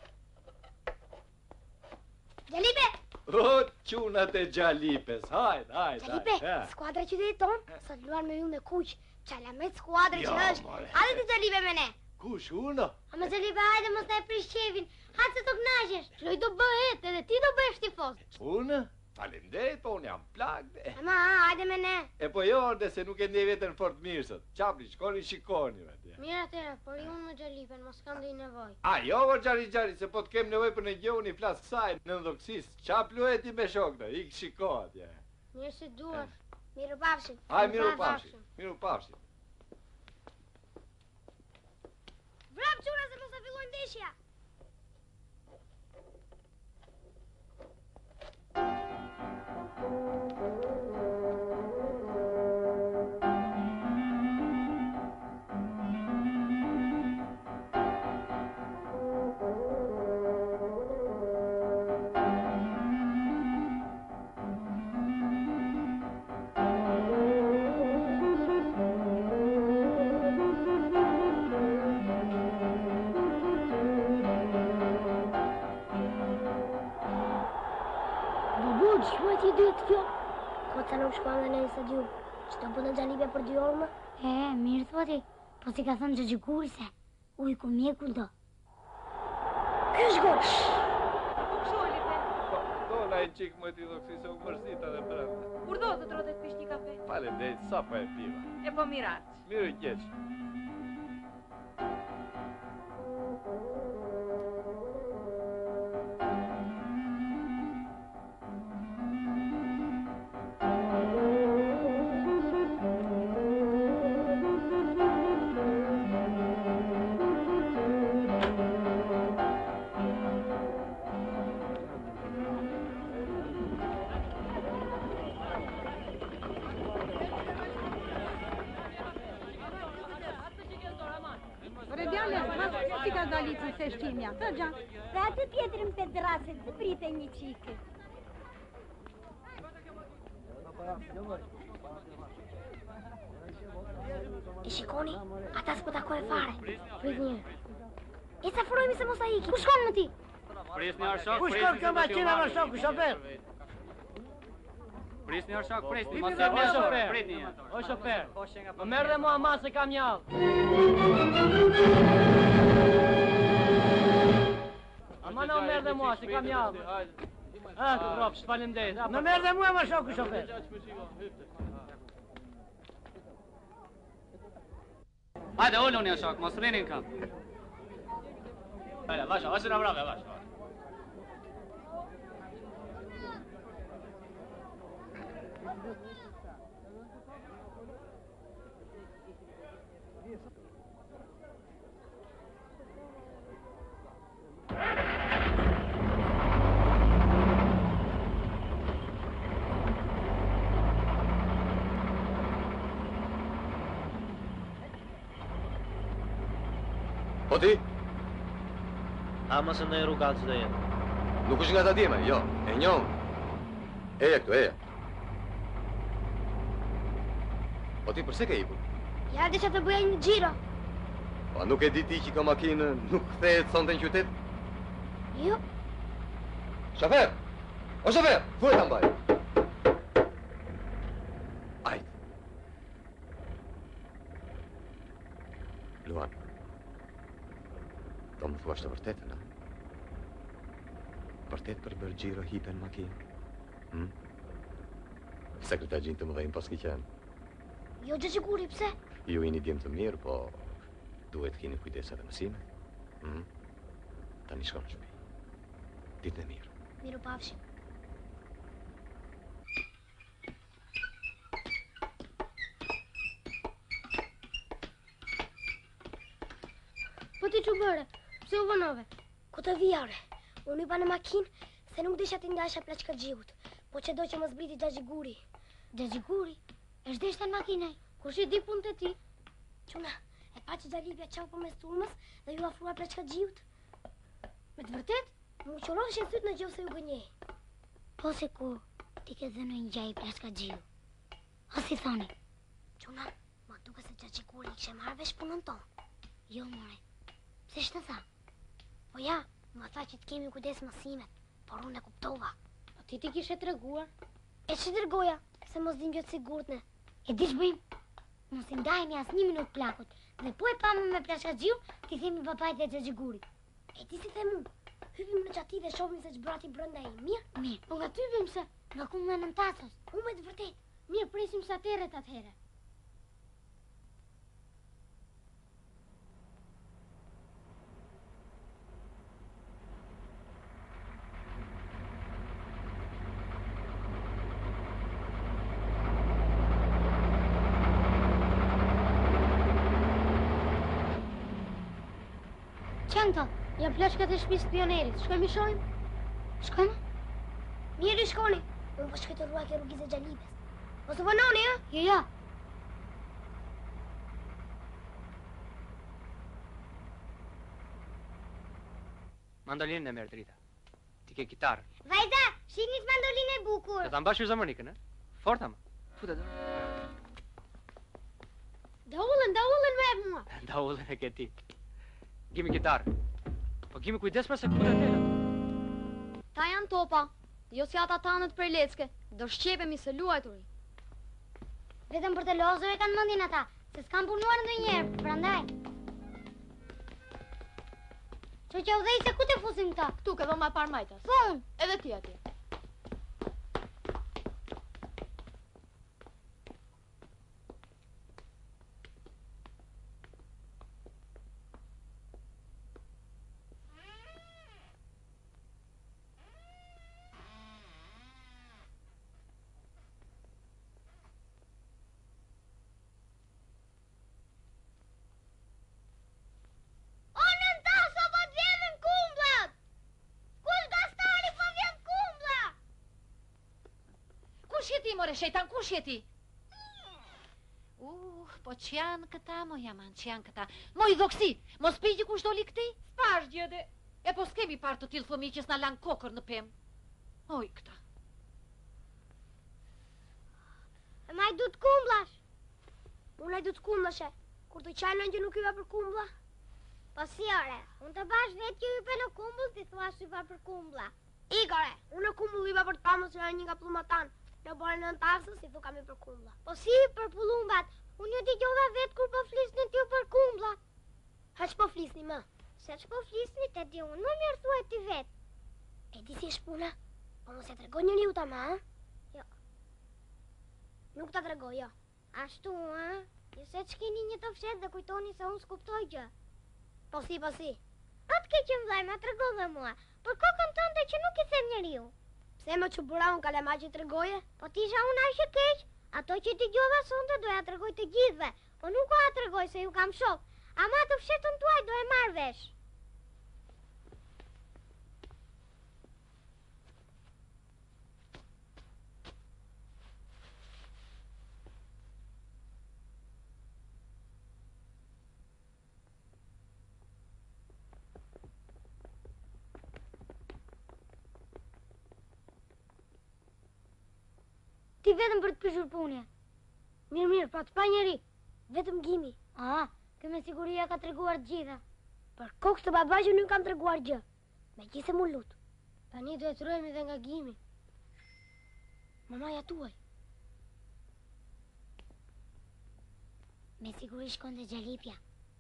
Gjalipe!
O, qunat e Gjalipes, hajt, hajt,
Gjalipe, skuadra qytetit tonë, sot luan me ju me kuq. Qalamet skuadra që është. Hajde ti Gjalipe me ne.
Kush, uno?
Ama Gjalipe, hajde mos të e prish qefin. Hajde se të knaqesh. Loj do bëhet, edhe ti do bëhesh tifos.
Unë? Faleminderit, po unë jam plak dhe.
Ama, hajde me ne.
E po jo, orde se nuk e ndje vetën fort mirë sot. Qapri, shkoni, shikoni, vete.
Mirë atëra, por ju unë me Gjalipen, mos kam dhe i nevoj.
A, jo, vor gjari, gjari, se po të kem nevoj për në gjohën i flasë kësaj, në ndoksis. Qap lueti me shokna, ik shiko atje.
Mirë si duash. Miru pafshim.
Haj, miru pafshim, miru pafshim.
Vrap qura se mos e fillojnë ndeshja. Koca nuk shkuan dhe në një stadium. Që të bënë Gjalipe për dy orë më?
E, mirë thoti, po si ka thënë Gjëgjiguri se uj ku mjeku do.
Ky është gol!
Do, na e në qikë më t'i dhoksi se u mërzita dhe brenda.
Kur do të trotet pish një kafe?
Faleminderit, sa pa e piva.
E po mirat.
Mirë i keq.
Si ka dalit në feshtimja, të gjanë.
Dhe atë tjetërin për drasit, të brite një qikë. E shikoni, ata s'po takoj fare. Prit një. E sa furojmi se mos a iki. Ku shkon më ti?
Prisni arshok,
Ku shkon kjo makina më shoku, shofer?
Prisni arshok, prisni. Mos e vjen shofer. Pritni. O shofer. Më merr dhe mua mas se kam javë. Ama në merë dhe mua, si kam javë. A, të ropë, shpalim dhejt.
Në merë dhe mua më shoku, shofer.
Hajde, ullu një shok, mos rinin kam. Hajde, vasha, vasha në vrave, vasha.
Po ti?
A mësë në e rrugatë dhe jenë?
Nuk është nga ta dime, jo, e njohën. Eja këtu, eja. Po ti përse ke ikur?
Ja dhe që të bëja një gjiro.
Po nuk e di ti që ka makinë, nuk kthehet sonte në qytet?
Jo.
Shofer! O shofer, ku e ta mbaj? Ajt. Luan. Do më thua është të vërtetën, a? Vërtet për bërë gjiro hipe në makinë? Hmm? Sekretargjin të më dhejnë pas ki qenë.
Jo Gjëgjiguri, pse?
Ju i një djemë të mirë, po duhet kini kujdes edhe mësime. Hmm? Ta një shko në shpi. Ditë në mirë.
Miru pafshim. Po ti që bërë? Pse u vënove? Ku të vijare? Unë i pa në makinë, se nuk disha t'i ndasha plaçka gjiut, po që do që më zbriti Gjëgjiguri. Gjëgjiguri? E shdeshte në makinaj? Kush i di punë të ti? Quna, e pa që Gjalipja qau për mes turmës dhe ju afrua plaçka gjiut? Me të vërtet? Më uqoroheshe në sytë në gjohë se ju gënjej. Po se ku, ti ke dhe në një gjaj plaçka gjiut. A si thoni? Quna, ma duke se Gjëgjiguri i kështë marrë vesh punën tonë. Jo, more. Se shtë tha? Po ja, ma tha që të kemi kujdes mësimet, por unë e kuptova. Po ti ti kishe të reguar? E që të regoja, se mos dim gjëtë sigurt ne. E di që bëjmë? Mos i ndajemi as një minut plakut, dhe po e pamë me plashka gjiu, ti themi papajt e Gjëgjigurit. E ti si themu, hypim në qati dhe shofim se që brati brënda e mirë? Mirë. Po nga ty hypim se? Nga ku nga nëm tasës. Unë me të vërtet. Mirë, presim sa teret atëhere. Qenë të? Ja plashkat e shpisë të pionerit. Shkojmë i shojmë? Shkojmë? Mirë i shkoni. Unë po shkoj të ruaj ke rrugis e Gjalipes. Po së vënoni, ja? Jo, ja.
Mandolinë e merë drita. Ti ke kitarë.
Vajza, shikni të mandolinë e bukur.
Të ta mbash ju zamërnikën, e? Fort ama. Fute dhe.
Da ullën, da ullën me mua.
Da ullën e ke ti. Gimi kitarë. Po gimi kujdes pra se këtë e tëllët.
Ta janë topa, jo si ata tanët për lecke, do shqepemi se luajturi.
Vetëm për të lozëve kanë mëndin ata, se s'kan punuar ndë njerë, prandaj. Që që u dhej se ku të fusim këta?
Këtu ke dhoma e par majtas.
Po unë.
Edhe ti atje.
je ti, more, shejtan, kush je ti? Uh, po që janë këta, mo jaman, që janë këta. Mo i dhoksi, mos pigi kush doli këti? S'pash gjede. E po s'kemi parë të tilë fëmi që s'na lanë kokër në pem. Oj, këta.
E ma i du të kumblash. Unë i du të kumblashe. Kur të qajnë që nuk i va për kumbla?
Po si ore, unë të bash vetë që i për në kumbull, ti thua që i va për kumbla.
Ikore, unë e kumbull i va për të pamës që një nga pluma tanë. Në bërë në në tasë, si thu kam i për kumbla.
Po si për pullumbat, unë ju t'i gjova vetë kur po flisni t'ju për kumbla.
Ha që po flisni, më?
Se që po flisni të di unë, më mirë thua e ti vetë.
E di si e shpuna? Po mos e tregoj njëri u ta ma, ha?
Jo.
Nuk ta tregoj, jo.
Ashtu, ha? Ju se që keni një të fshet dhe kujtoni se unë s'kuptoj gjë.
Po si, po si.
Atë ke që mdlaj, ma tregoj dhe mua, për kokën tënde që nuk i them njëri u.
Pse më që bura unë kalema që të regoje?
Po t'isha unë ashtë keq, ato që t'i gjova sonde doja të regoj të gjithve, po nuk o a të regoj se ju kam shok, ama të fshetën tuaj do e marrë vesh. Ti vetëm për të pishur punje.
Mirë, mirë, pa të pa njeri. Vetëm gimi.
A, këme siguria ka të reguar gjitha.
Për kokës të babaj që nuk kam të reguar gjë. Me gjithë mu lutë. Tani do e të rojmë dhe nga gimi. Mamaja tuaj.
Me siguri shkon dhe Gjalipja.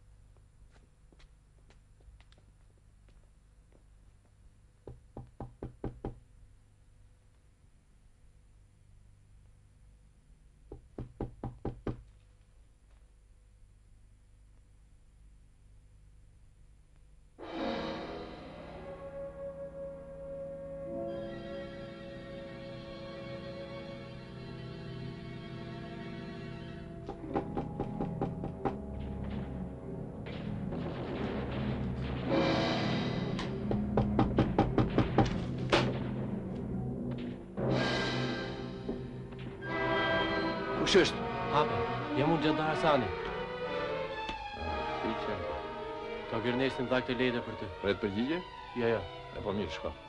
Kush është?
Hape, jam unë Gjandar Hasani.
Ti që?
Ka Gërnesin dha këtë lejde për ty.
Pret përgjigje?
Ja, ja.
E po mirë, shko.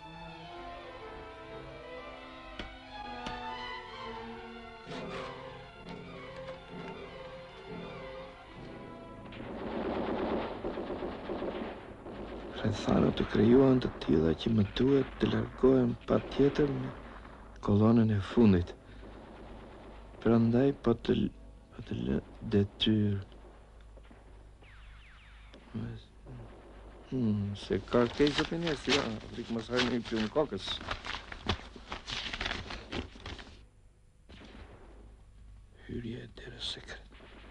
Rrethanët të krijuan të tilla që më duhet të largohem patjetër në kolonën e fundit. Prandaj po të po të lë detyrë. Hmm, se ka keq zotën e si, ja, vrik mos hajnë një pjumë kokës. Hyrje e derës sekret.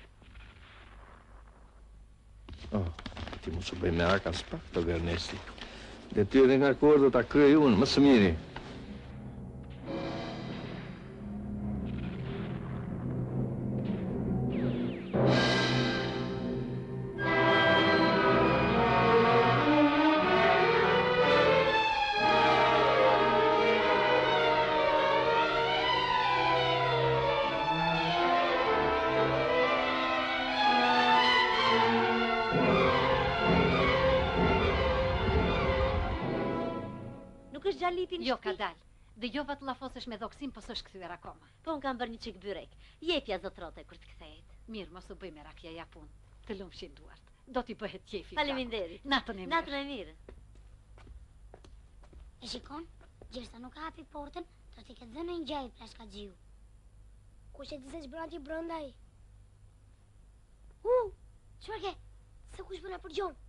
Oh, ti mos u bëj me arka s'pak të Gërnesi. Detyrën e ngarkuar do ta kryej unë, më së miri.
Jo, ka dalë. Dëgjova të llafosesh me dhoksim, po s'është kthyer akoma.
Po unë kam bërë një çik byrek. Jepja zotrote kur të kthehet.
Mirë, mos u bëj me rakja ja punë. Të lumshin duart. Do t'i bëhet qefi.
Faleminderit.
Natën e mirë.
Natën e mirë.
E shikon, Gjersa nuk hapi portën, do t'i ketë dhënë një gjaj plashkaxhiu.
Kush e di se ç'bën aty brenda ai?
U, çfarë ke?
Se kush bëna për gjon?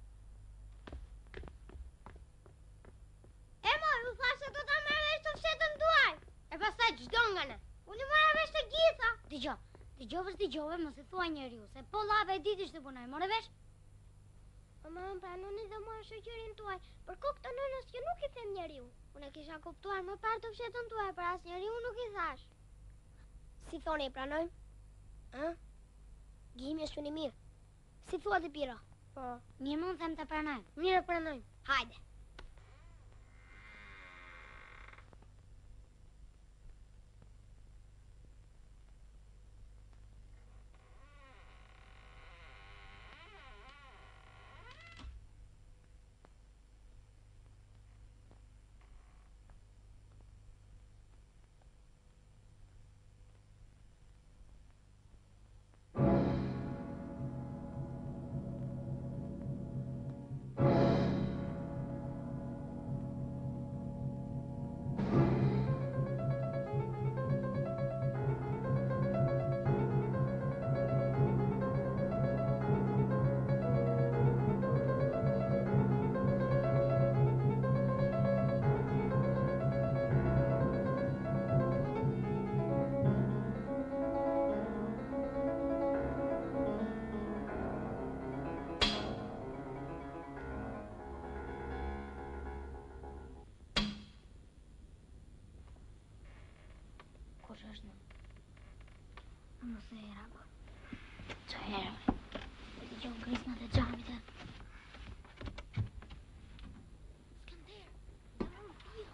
E mor, u thashe do ta marrë vesh të fshetën tuaj.
E pastaj çdo nga ne.
Unë marrë vesh të gjitha. Dgjoj, dgjove dgjove, mos i thua njeriu, se po llave e ditish të punoj, morë vesh.
Mama, më pranoni dhe mua shoqërin tuaj, për kokë të nënës që nuk i them njeriu. Unë e kisha kuptuar më parë të fshetën tuaj, për as njeriu nuk i thash. Si thoni i pranojmë? Ë? Gimi është një mirë. Si thua ti Piro?
Po, mirë mund them të pranojmë.
Mirë pranojmë. Hajde.
kush është në. Më se era, po. Që herë, e t'i gjohë grisnat e gjamit e. Skander, në më Piro.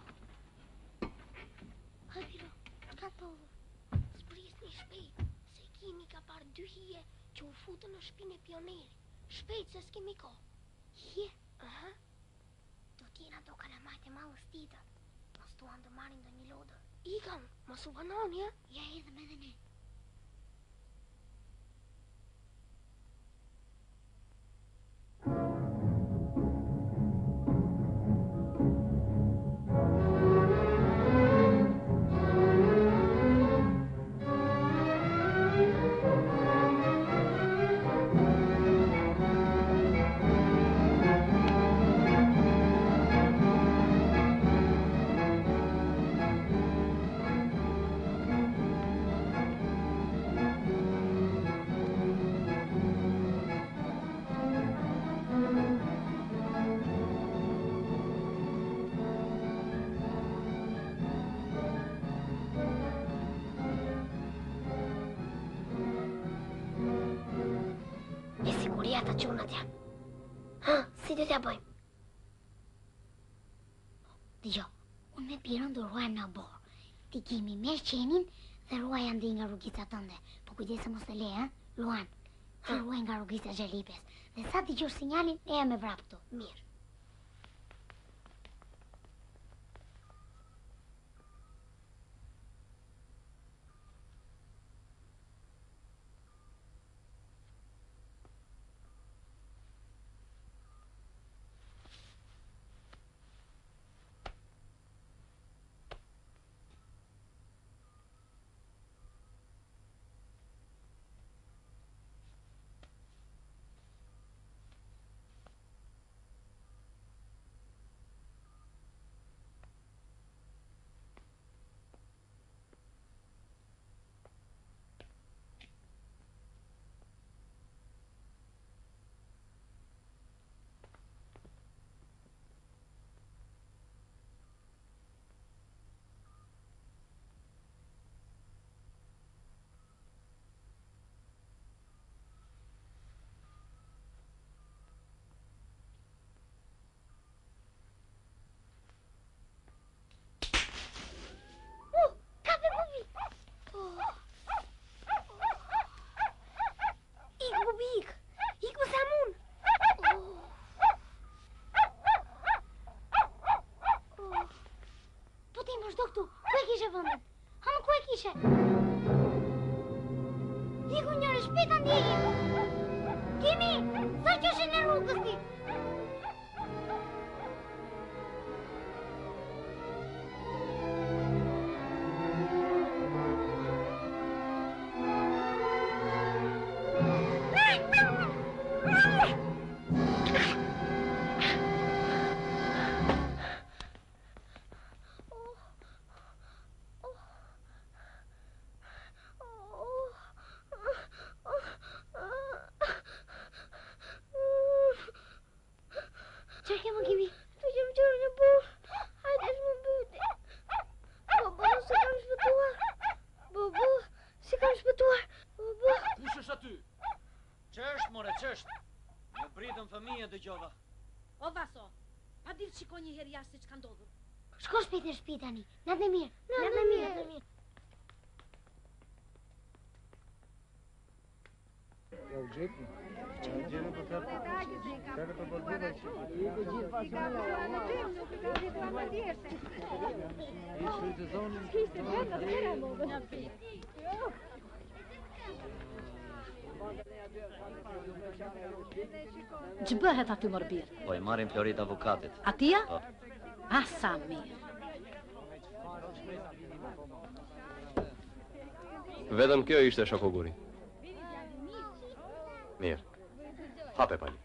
Ha, Piro, ka ndodhur? S'pris një shpejt, se kimi ka parë dy hije që u futën në shpinë e pioneri. Shpejt se s'kemi ko. Hije? Aha. Do t'jena do kalamajt e malës tita. Mos tuan të marin do një lodër. Ikam, mos u banoni, ja? Ja edhem edhe ne. Ata qunat janë. Ha, si do t'ja bëjmë? Dijo, unë me Piron do ruajmë në borë. Ti kimi merë qenin dhe ruaj andi nga rrugica tënde. Po kujdese mos të le, ha? Luan, ti ruaj nga rrugica Gjerlipes. Dhe sa t'i gjosh sinjalin, e jam e vrap këtu. Mirë. Iku njëre shpejt andjejim. Kimi, sa që është në rrugës ti? Çerke më Kimi? Të që më qërë një burë. Hajde shmë mbyti. Bobo, si kam shpëtuar. Bobo, si kam shpëtuar. Bobo.
Kush është aty? Ç'është, more, ç'është? Më pritën fëmijë dëgjova.
O Vaso, pa dilë shiko një herë jashtë se ç'ka ndodhur.
Shko shpejt në shtëpi tani. Natë e mirë. Natë e mirë. Natë e mirë.
Ja u gjepi. Ja u gjepi për të kërë të përgjithë. I ke gjithë pasionë. Nuk i ka gjithë më tjeshtë. I shë të zonin. Kishtë vetë të kërë më dhe në pi.
Që bëhet aty mërbir?
Po i marim Florit avokatit.
Atia?
Po.
A sa mirë.
Vetëm kjo ishte shokoguri. Mirë. Hape pali.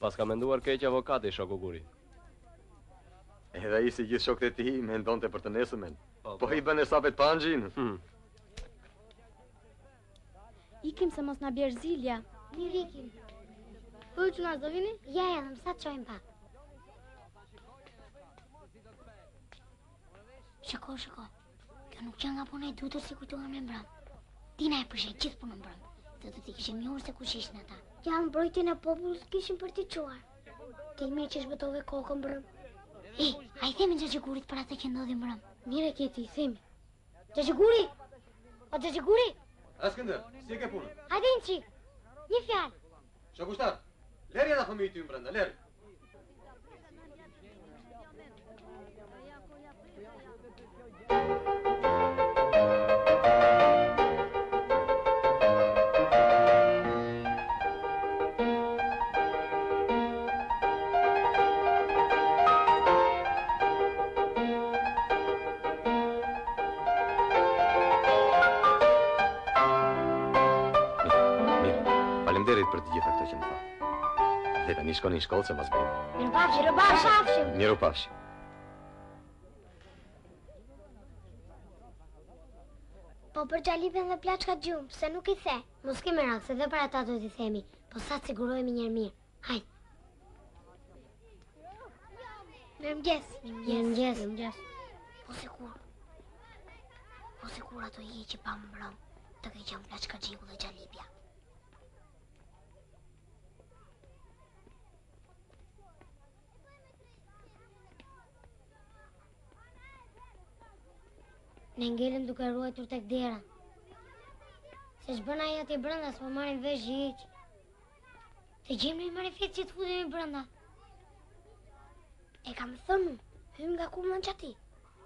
Pas ka menduar keq avokati shoku Guri.
Edhe ai si gjithë shokët e tij mendonte për të nesërmen. Po i bën hesapet pa anxhin.
Hmm.
Ikim se mos na bjerë zilja.
Mirë ikim.
Po që na do vini?
Ja, ja, më sa të qojmë pak. Shako, shako. Kjo nuk që nga puna e dutur si kujtohem në mbram. Tina e përshet gjithë punë mbram. Dhe do t'i kishim njohur se kush ishin ata. Ja, mbrojtjen e popullit kishin për t'i quar. Ti mirë që shbëtove kokën mbram. E, a i themi Xhaxhigurit për atë që ndodhi mbram. Mire kjeti, i themi. Xhaxhiguri! O Xhaxhiguri!
Askënder, si e ke punën?
Hajde një qik, një fjalë.
Shokushtar, leri edhe fëmijë ty më brenda, leri. Faleminderit për të gjitha këto që më tha. Dhe tani shkoni në shkollë se mas bëjmë.
Miru pafshi, miru pafshi.
Miru pafshi.
Po për Xhalipin dhe plaçka gjumë, pse nuk i the? Mos kemi rak, se dhe për ata do t'i themi. Po sa të sigurohemi njërë mirë. Hajde. Mirëmëngjes. Mirëmëngjes. Mirëmëngjes. Po sikur. Po sikur ato i që pa më mbram, të ke qenë plaçka gjiku dhe Xhalipja. Ne ngelëm duke ruajtur tek dera. Se shbën aja ati brënda, s'po marim vesh hiq. Të gjemë në i marifet që të futemi brënda. E kam thënë, hym nga kumën që ati.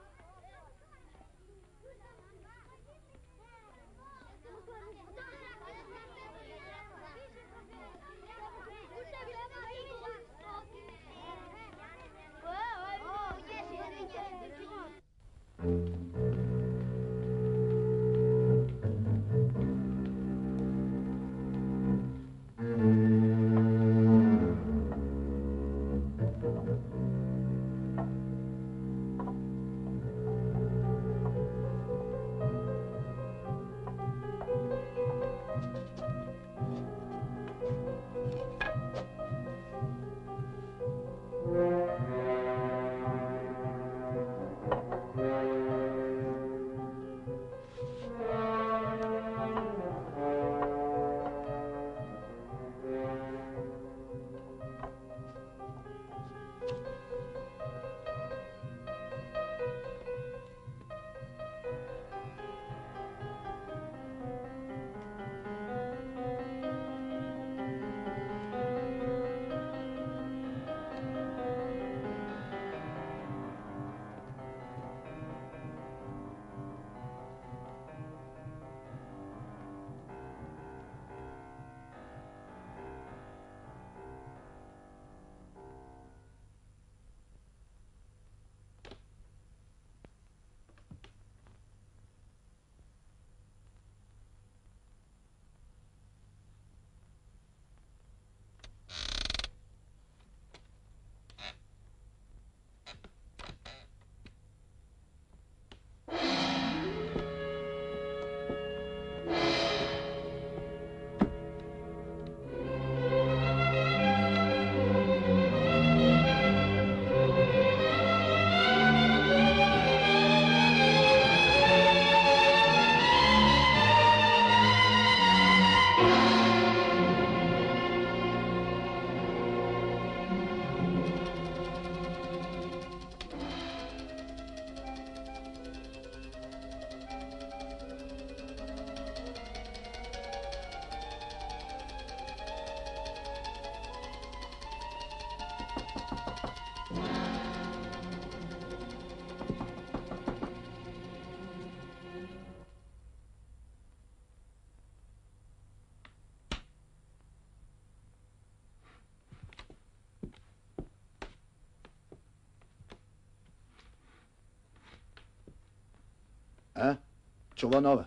E? Qova nove?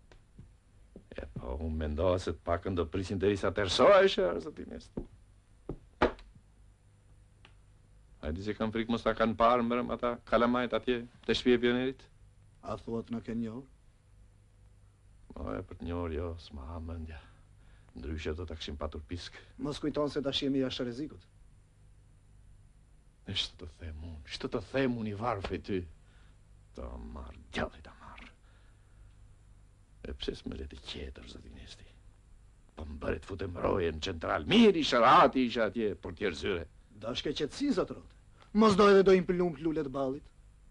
E, po, unë mendoha se të pakën do prisin derisa të ersoj, shë, arë zë ti mjestë. A di se kam frikë mos ta kanë parë mbrëm ata kalamajt atje të shtëpia e pionerit?
A thuat në ke njohur?
O, e për të njohur, jo, s'ma ha mendja. Ndryshe do ta kishim patur pisk.
Mos kujton se tash jemi jashtë rrezikut.
E shtë të them unë, shtë të them unë i varfë i ty. Ta marrë, djalli ta marrë. E pse s'me le të qetër, zotin Esti? Po më bërit futem roje në central. Mirë isha rati isha atje, për tjerë zyre.
Dashke qetësi, zotrote. Mos do edhe do impilum lulet balit.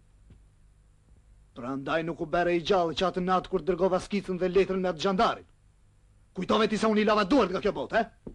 Pra ndaj nuk u bere i gjallë që atë natë kur dërgova skicën dhe letrën me atë gjandarin. Kujtove ti sa unë i lava duart nga kjo botë, eh?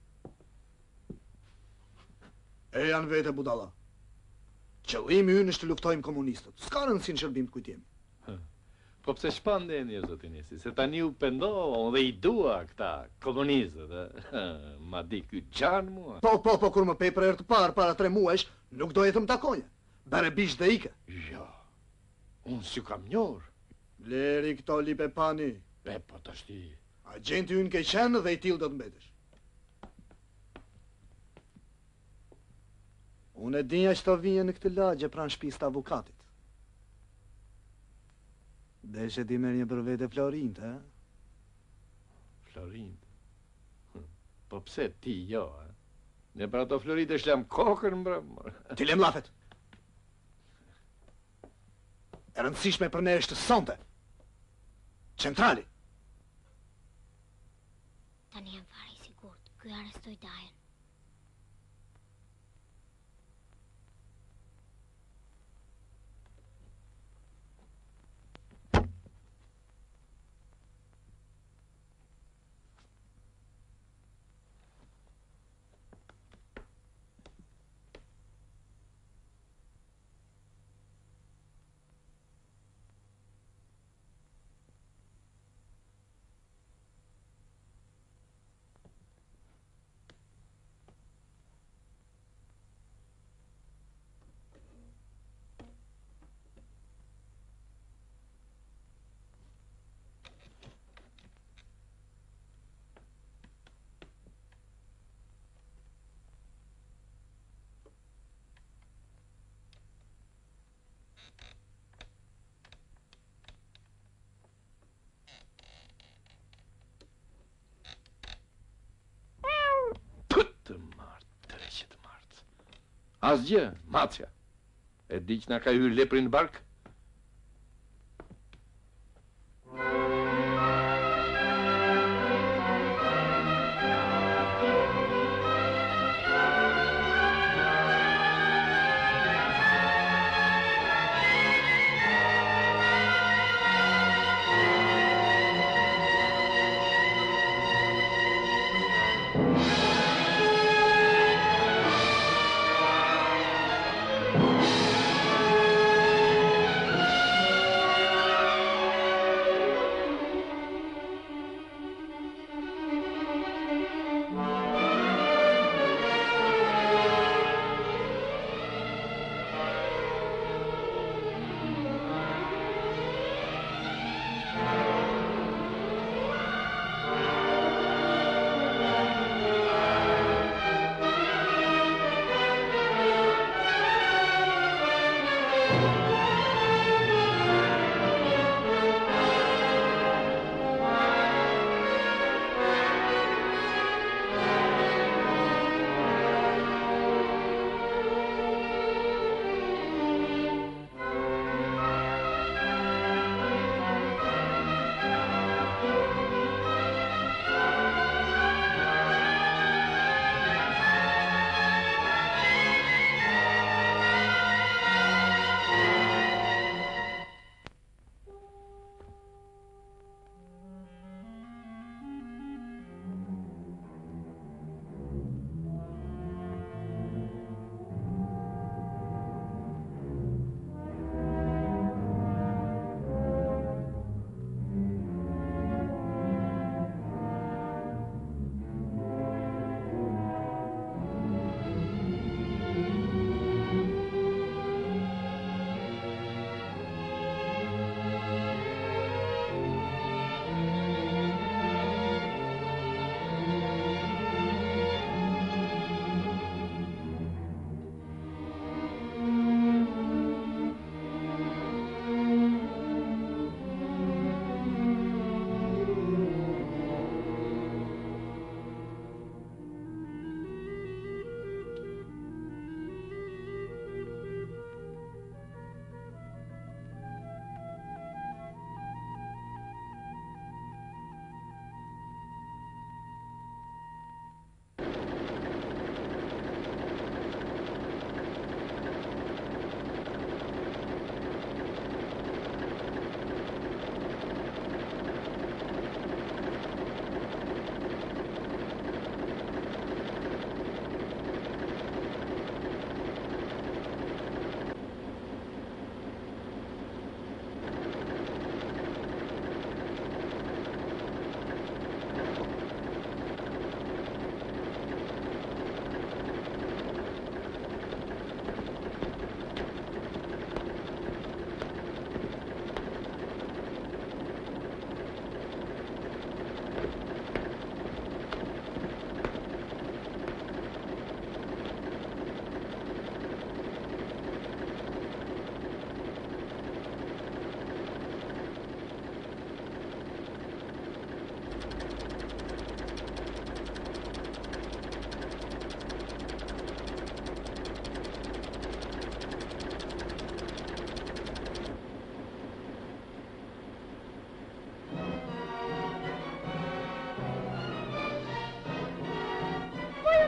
E janë vete, budalla. Qëllimi ynë është të luftojmë komunistët. S'ka rëndësi në shërbim të kujtjemi.
Po pse shpandeni, o zotin Esti, se tani u pendohë dhe i dua këta komunistët, eh? Ma di ky gjanë mua.
Po, po, po, kur më pej për erë të parë, para tre muesh, nuk do jetëm takonje. Bere bish dhe ike.
Jo, unë s'ju kam njërë.
Leri këto lipe pani.
E, po të shti.
Agenti ynë ke qenë dhe i tilë do të mbetesh. Unë e dinja që të vije në këtë lagje pranë shtëpisë të avokatit. Deshe ti merr një për vete Florint, eh?
Florint? Po pse ti jo, eh? Ne për ato Florint e shlam kokën, mbra.
Ti lem lafet. E rëndësishme për ne është sonte. Centrali.
Tani jam fare i sigurt, ky arrestoi Dajen.
Asgjë, macja. E di që na ka hyrë lepri në bark?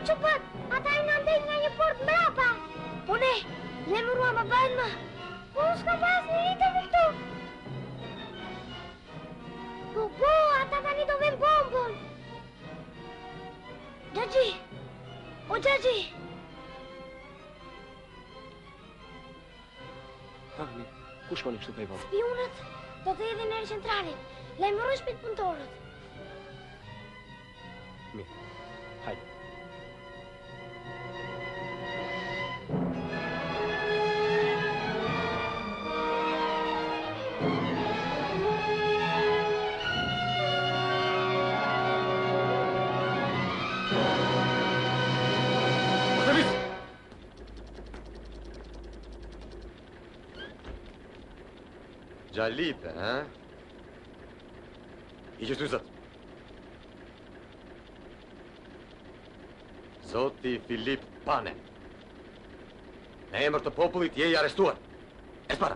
që bët, ata i në ndej nga një port mrapa. Po ne, le më rua më bëjnë më. Po unë s'ka pas një rritë më këtu. Po po, ata tani do vim bombën. Gjaxhi, o Gjaxhi.
Ha, mi, ku shkoni kështu pej vonë?
Spionët do të edhin në centralin. Lajmëroj shpejt punëtorët.
Mirë, hajde.
Gjalipe, ha? I që shtu zot. Zoti Filip Pane. Në emër të popullit je i arrestuar. E spara.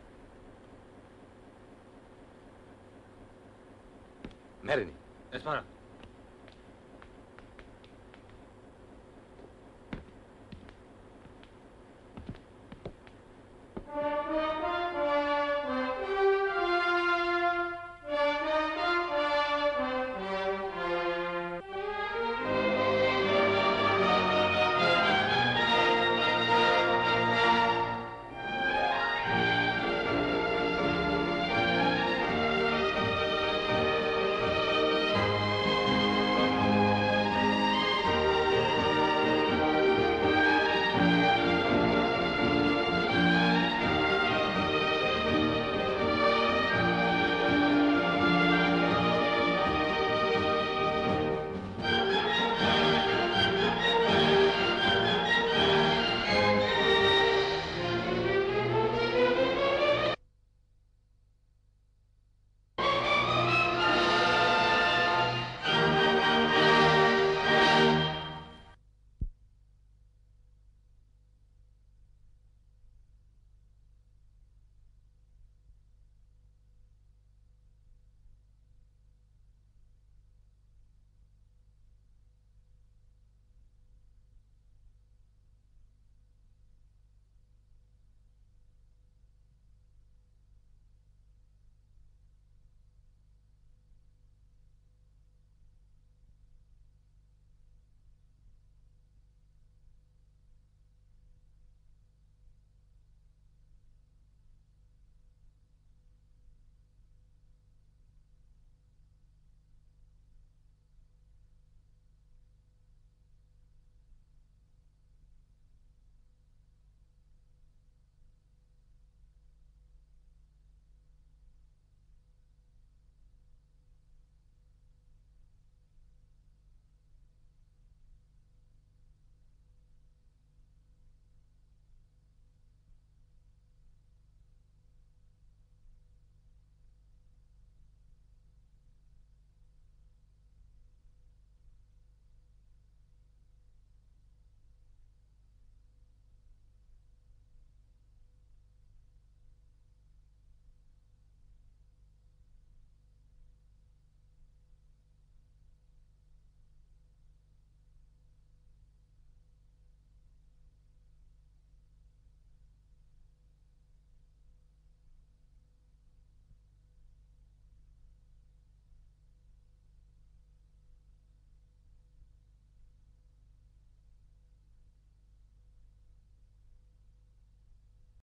Merrini.
E spara.